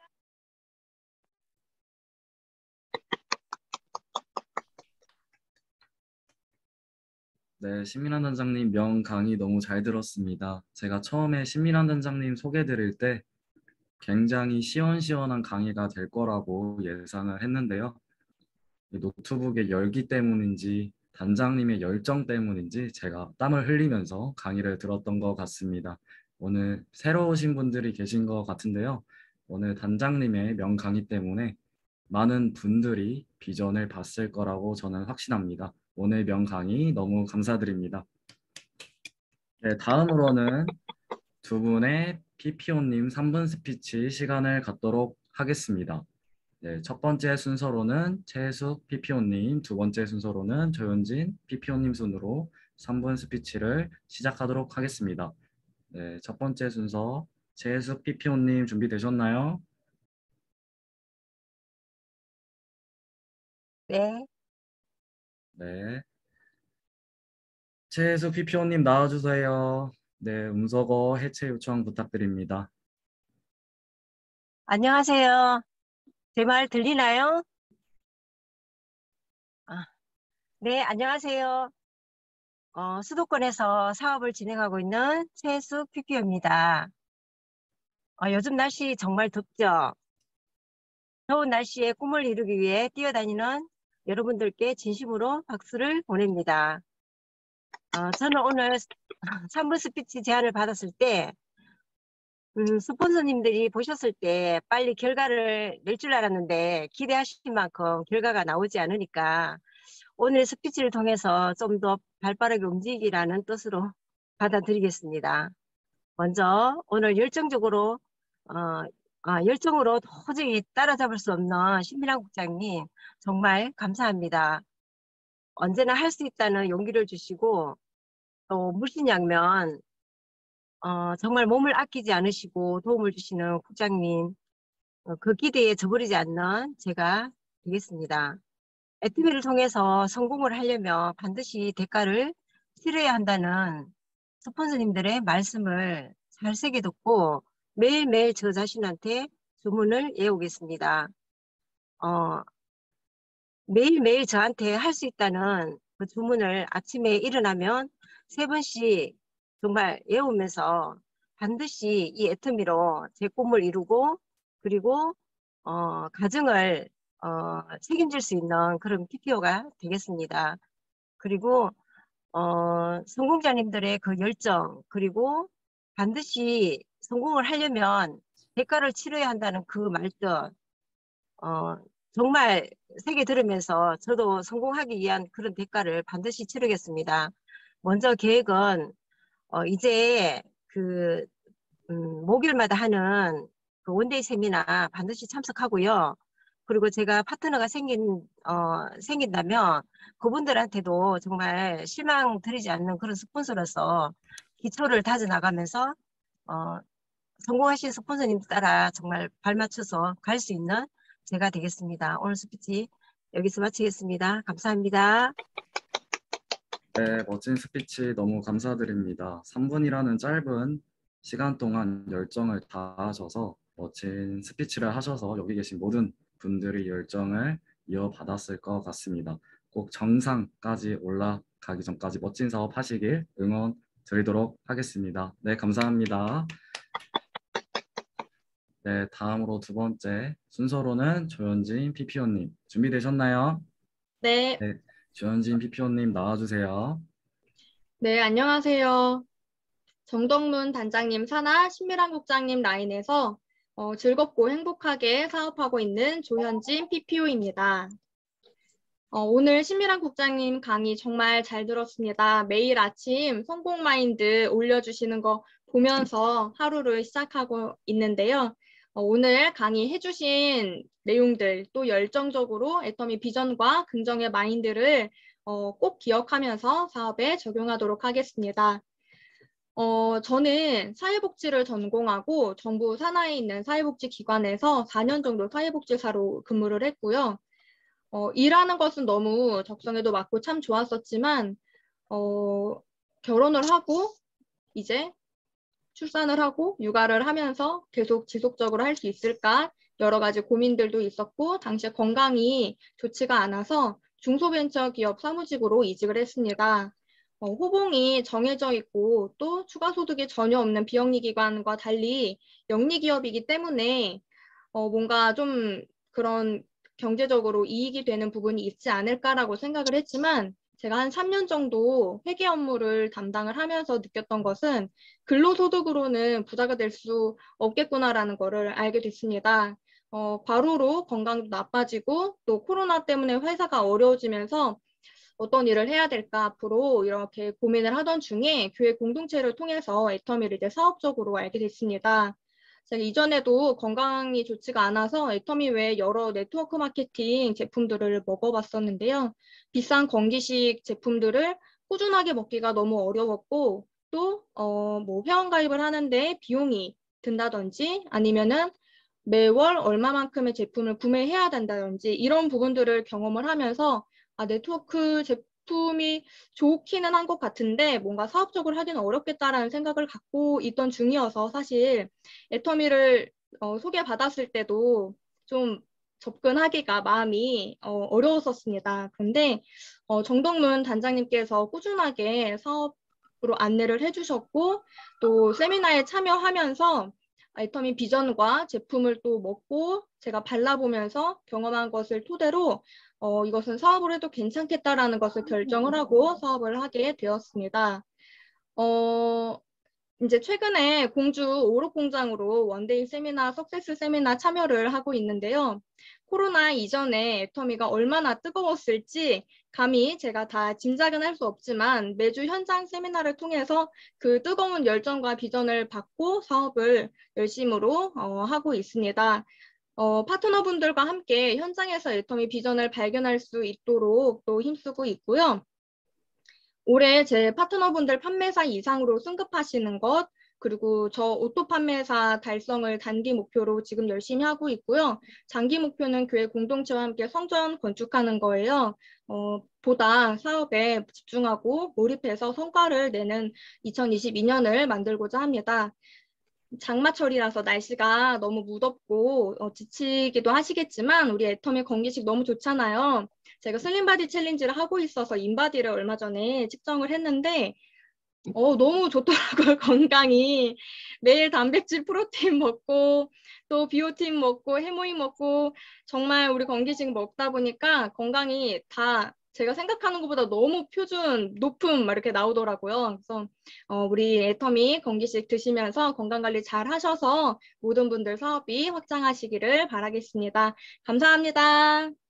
네, 신민환 단장님 명강의 너무 잘 들었습니다. 제가 처음에 신민환 단장님 소개 드릴 때 굉장히 시원시원한 강의가 될 거라고 예상을 했는데요. 노트북의 열기 때문인지 단장님의 열정 때문인지 제가 땀을 흘리면서 강의를 들었던 것 같습니다. 오늘 새로 오신 분들이 계신 것 같은데요. 오늘 단장님의 명강의 때문에 많은 분들이 비전을 봤을 거라고 저는 확신합니다. 오늘 명강의 너무 감사드립니다. 네, 다음으로는 두 분의 PPO님 3분 스피치 시간을 갖도록 하겠습니다. 네, 첫 번째 순서로는 최혜숙 PPO님, 두 번째 순서로는 조윤진 PPO님 순으로 3분 스피치를 시작하도록 하겠습니다. 네, 첫 번째 순서 최혜숙 PPO님 준비되셨나요? 네, 네, 최혜숙 PPO님 나와주세요. 네, 음소거 해체 요청 부탁드립니다. 안녕하세요. 제 말 들리나요? 아, 네, 안녕하세요. 수도권에서 사업을 진행하고 있는 최수 PPO입니다. 요즘 날씨 정말 덥죠? 더운 날씨에 꿈을 이루기 위해 뛰어다니는 여러분들께 진심으로 박수를 보냅니다. 저는 오늘 3분 스피치 제안을 받았을 때 스폰서님들이 보셨을 때 빨리 결과를 낼 줄 알았는데 기대하신 만큼 결과가 나오지 않으니까 오늘 스피치를 통해서 좀 더 발빠르게 움직이라는 뜻으로 받아들이겠습니다. 먼저 오늘 열정적으로 열정으로 도저히 따라잡을 수 없는 신민환 국장님 정말 감사합니다. 언제나 할 수 있다는 용기를 주시고 또 물심양면 정말 몸을 아끼지 않으시고 도움을 주시는 국장님 그 기대에 저버리지 않는 제가 되겠습니다. 애트미를 통해서 성공을 하려면 반드시 대가를 치러야 한다는 스폰서님들의 말씀을 잘 새겨듣고 매일매일 저 자신한테 주문을 외우겠습니다. 매일매일 저한테 할 수 있다는 그 주문을 아침에 일어나면 3번씩 정말 외우면서 반드시 이 애터미로 제 꿈을 이루고 그리고 가정을 책임질 수 있는 그런 PPO가 되겠습니다. 그리고 성공자님들의 그 열정 그리고 반드시 성공을 하려면 대가를 치러야 한다는 그 말뜻 정말 새겨 들으면서 저도 성공하기 위한 그런 대가를 반드시 치르겠습니다. 먼저 계획은 이제 그 목요일마다 하는 그 원데이 세미나 반드시 참석하고요. 그리고 제가 파트너가 생긴다면 그분들한테도 정말 실망 드리지 않는 그런 스폰서로서 기초를 다져나가면서 성공하신 스폰서님 따라 정말 발맞춰서 갈 수 있는 제가 되겠습니다. 오늘 스피치 여기서 마치겠습니다. 감사합니다. 네, 멋진 스피치 너무 감사드립니다. 3분이라는 짧은 시간 동안 열정을 다하셔서 멋진 스피치를 하셔서 여기 계신 모든 분들이 열정을 이어받았을 것 같습니다. 꼭 정상까지 올라가기 전까지 멋진 사업 하시길 응원 드리도록 하겠습니다. 네, 감사합니다. 네, 다음으로 두 번째 순서로는 조현진 PPO님 준비되셨나요? 네, 네, 조현진 PPO님 나와주세요. 네, 안녕하세요. 정덕문 단장님 산하 신미란 국장님 라인에서 즐겁고 행복하게 사업하고 있는 조현진 PPO입니다. 오늘 신미란 국장님 강의 정말 잘 들었습니다. 매일 아침 성공 마인드 올려주시는 거 보면서 하루를 시작하고 있는데요. 오늘 강의해 주신 내용들 또 열정적으로 애터미 비전과 긍정의 마인드를 꼭 기억하면서 사업에 적용하도록 하겠습니다. 저는 사회복지를 전공하고 정부 산하에 있는 사회복지기관에서 4년 정도 사회복지사로 근무를 했고요. 일하는 것은 너무 적성에도 맞고 참 좋았었지만 결혼을 하고 이제 출산을 하고 육아를 하면서 계속 지속적으로 할 수 있을까 여러 가지 고민들도 있었고 당시에 건강이 좋지가 않아서 중소벤처기업 사무직으로 이직을 했습니다. 호봉이 정해져 있고 또 추가 소득이 전혀 없는 비영리기관과 달리 영리기업이기 때문에 뭔가 좀 그런 경제적으로 이익이 되는 부분이 있지 않을까라고 생각을 했지만 제가 한 3년 정도 회계 업무를 담당을 하면서 느꼈던 것은 근로소득으로는 부자가 될 수 없겠구나라는 거를 알게 됐습니다. 과로로 건강도 나빠지고 또 코로나 때문에 회사가 어려워지면서 어떤 일을 해야 될까 앞으로 이렇게 고민을 하던 중에 교회 공동체를 통해서 애터미를 이제 사업적으로 알게 됐습니다. 제가 이전에도 건강이 좋지가 않아서 애터미 외에 여러 네트워크 마케팅 제품들을 먹어봤었는데요. 비싼 건기식 제품들을 꾸준하게 먹기가 너무 어려웠고 또 뭐 회원가입을 하는데 비용이 든다든지 아니면은 매월 얼마만큼의 제품을 구매해야 된다든지 이런 부분들을 경험을 하면서 네트워크 제품이 좋기는 한 것 같은데 뭔가 사업적으로 하기는 어렵겠다라는 생각을 갖고 있던 중이어서 사실 애터미를 소개받았을 때도 좀 접근하기가 마음이 어려웠었습니다. 그런데 정동문 단장님께서 꾸준하게 사업으로 안내를 해주셨고 또 세미나에 참여하면서 애터미 비전과 제품을 또 먹고 제가 발라보면서 경험한 것을 토대로 이것은 사업을 해도 괜찮겠다라는 것을 결정을 하고 사업을 하게 되었습니다. 이제 최근에 공주 오록공장으로 원데이 세미나, 석세스 세미나 참여를 하고 있는데요. 코로나 이전에 애터미가 얼마나 뜨거웠을지 감히 제가 다 짐작은 할 수 없지만 매주 현장 세미나를 통해서 그 뜨거운 열정과 비전을 받고 사업을 열심으로 하고 있습니다. 파트너분들과 함께 현장에서 애터미 비전을 발견할 수 있도록 또 힘쓰고 있고요. 올해 제 파트너분들 판매사 이상으로 승급하시는 것, 그리고 저 오토 판매사 달성을 단기 목표로 지금 열심히 하고 있고요. 장기 목표는 교회 공동체와 함께 성전 건축하는 거예요. 보다 사업에 집중하고 몰입해서 성과를 내는 2022년을 만들고자 합니다. 장마철이라서 날씨가 너무 무덥고 지치기도 하시겠지만 우리 애터미 건기식 너무 좋잖아요. 제가 슬림바디 챌린지를 하고 있어서 인바디를 얼마 전에 측정을 했는데 너무 좋더라고요. 건강이. 매일 단백질 프로테인 먹고 또 비오틴 먹고 해모인 먹고 정말 우리 건기식 먹다 보니까 건강이 다 제가 생각하는 것보다 너무 표준 높음 막 이렇게 나오더라고요. 그래서 우리 애터미 건기식 드시면서 건강관리 잘 하셔서 모든 분들 사업이 확장하시기를 바라겠습니다. 감사합니다.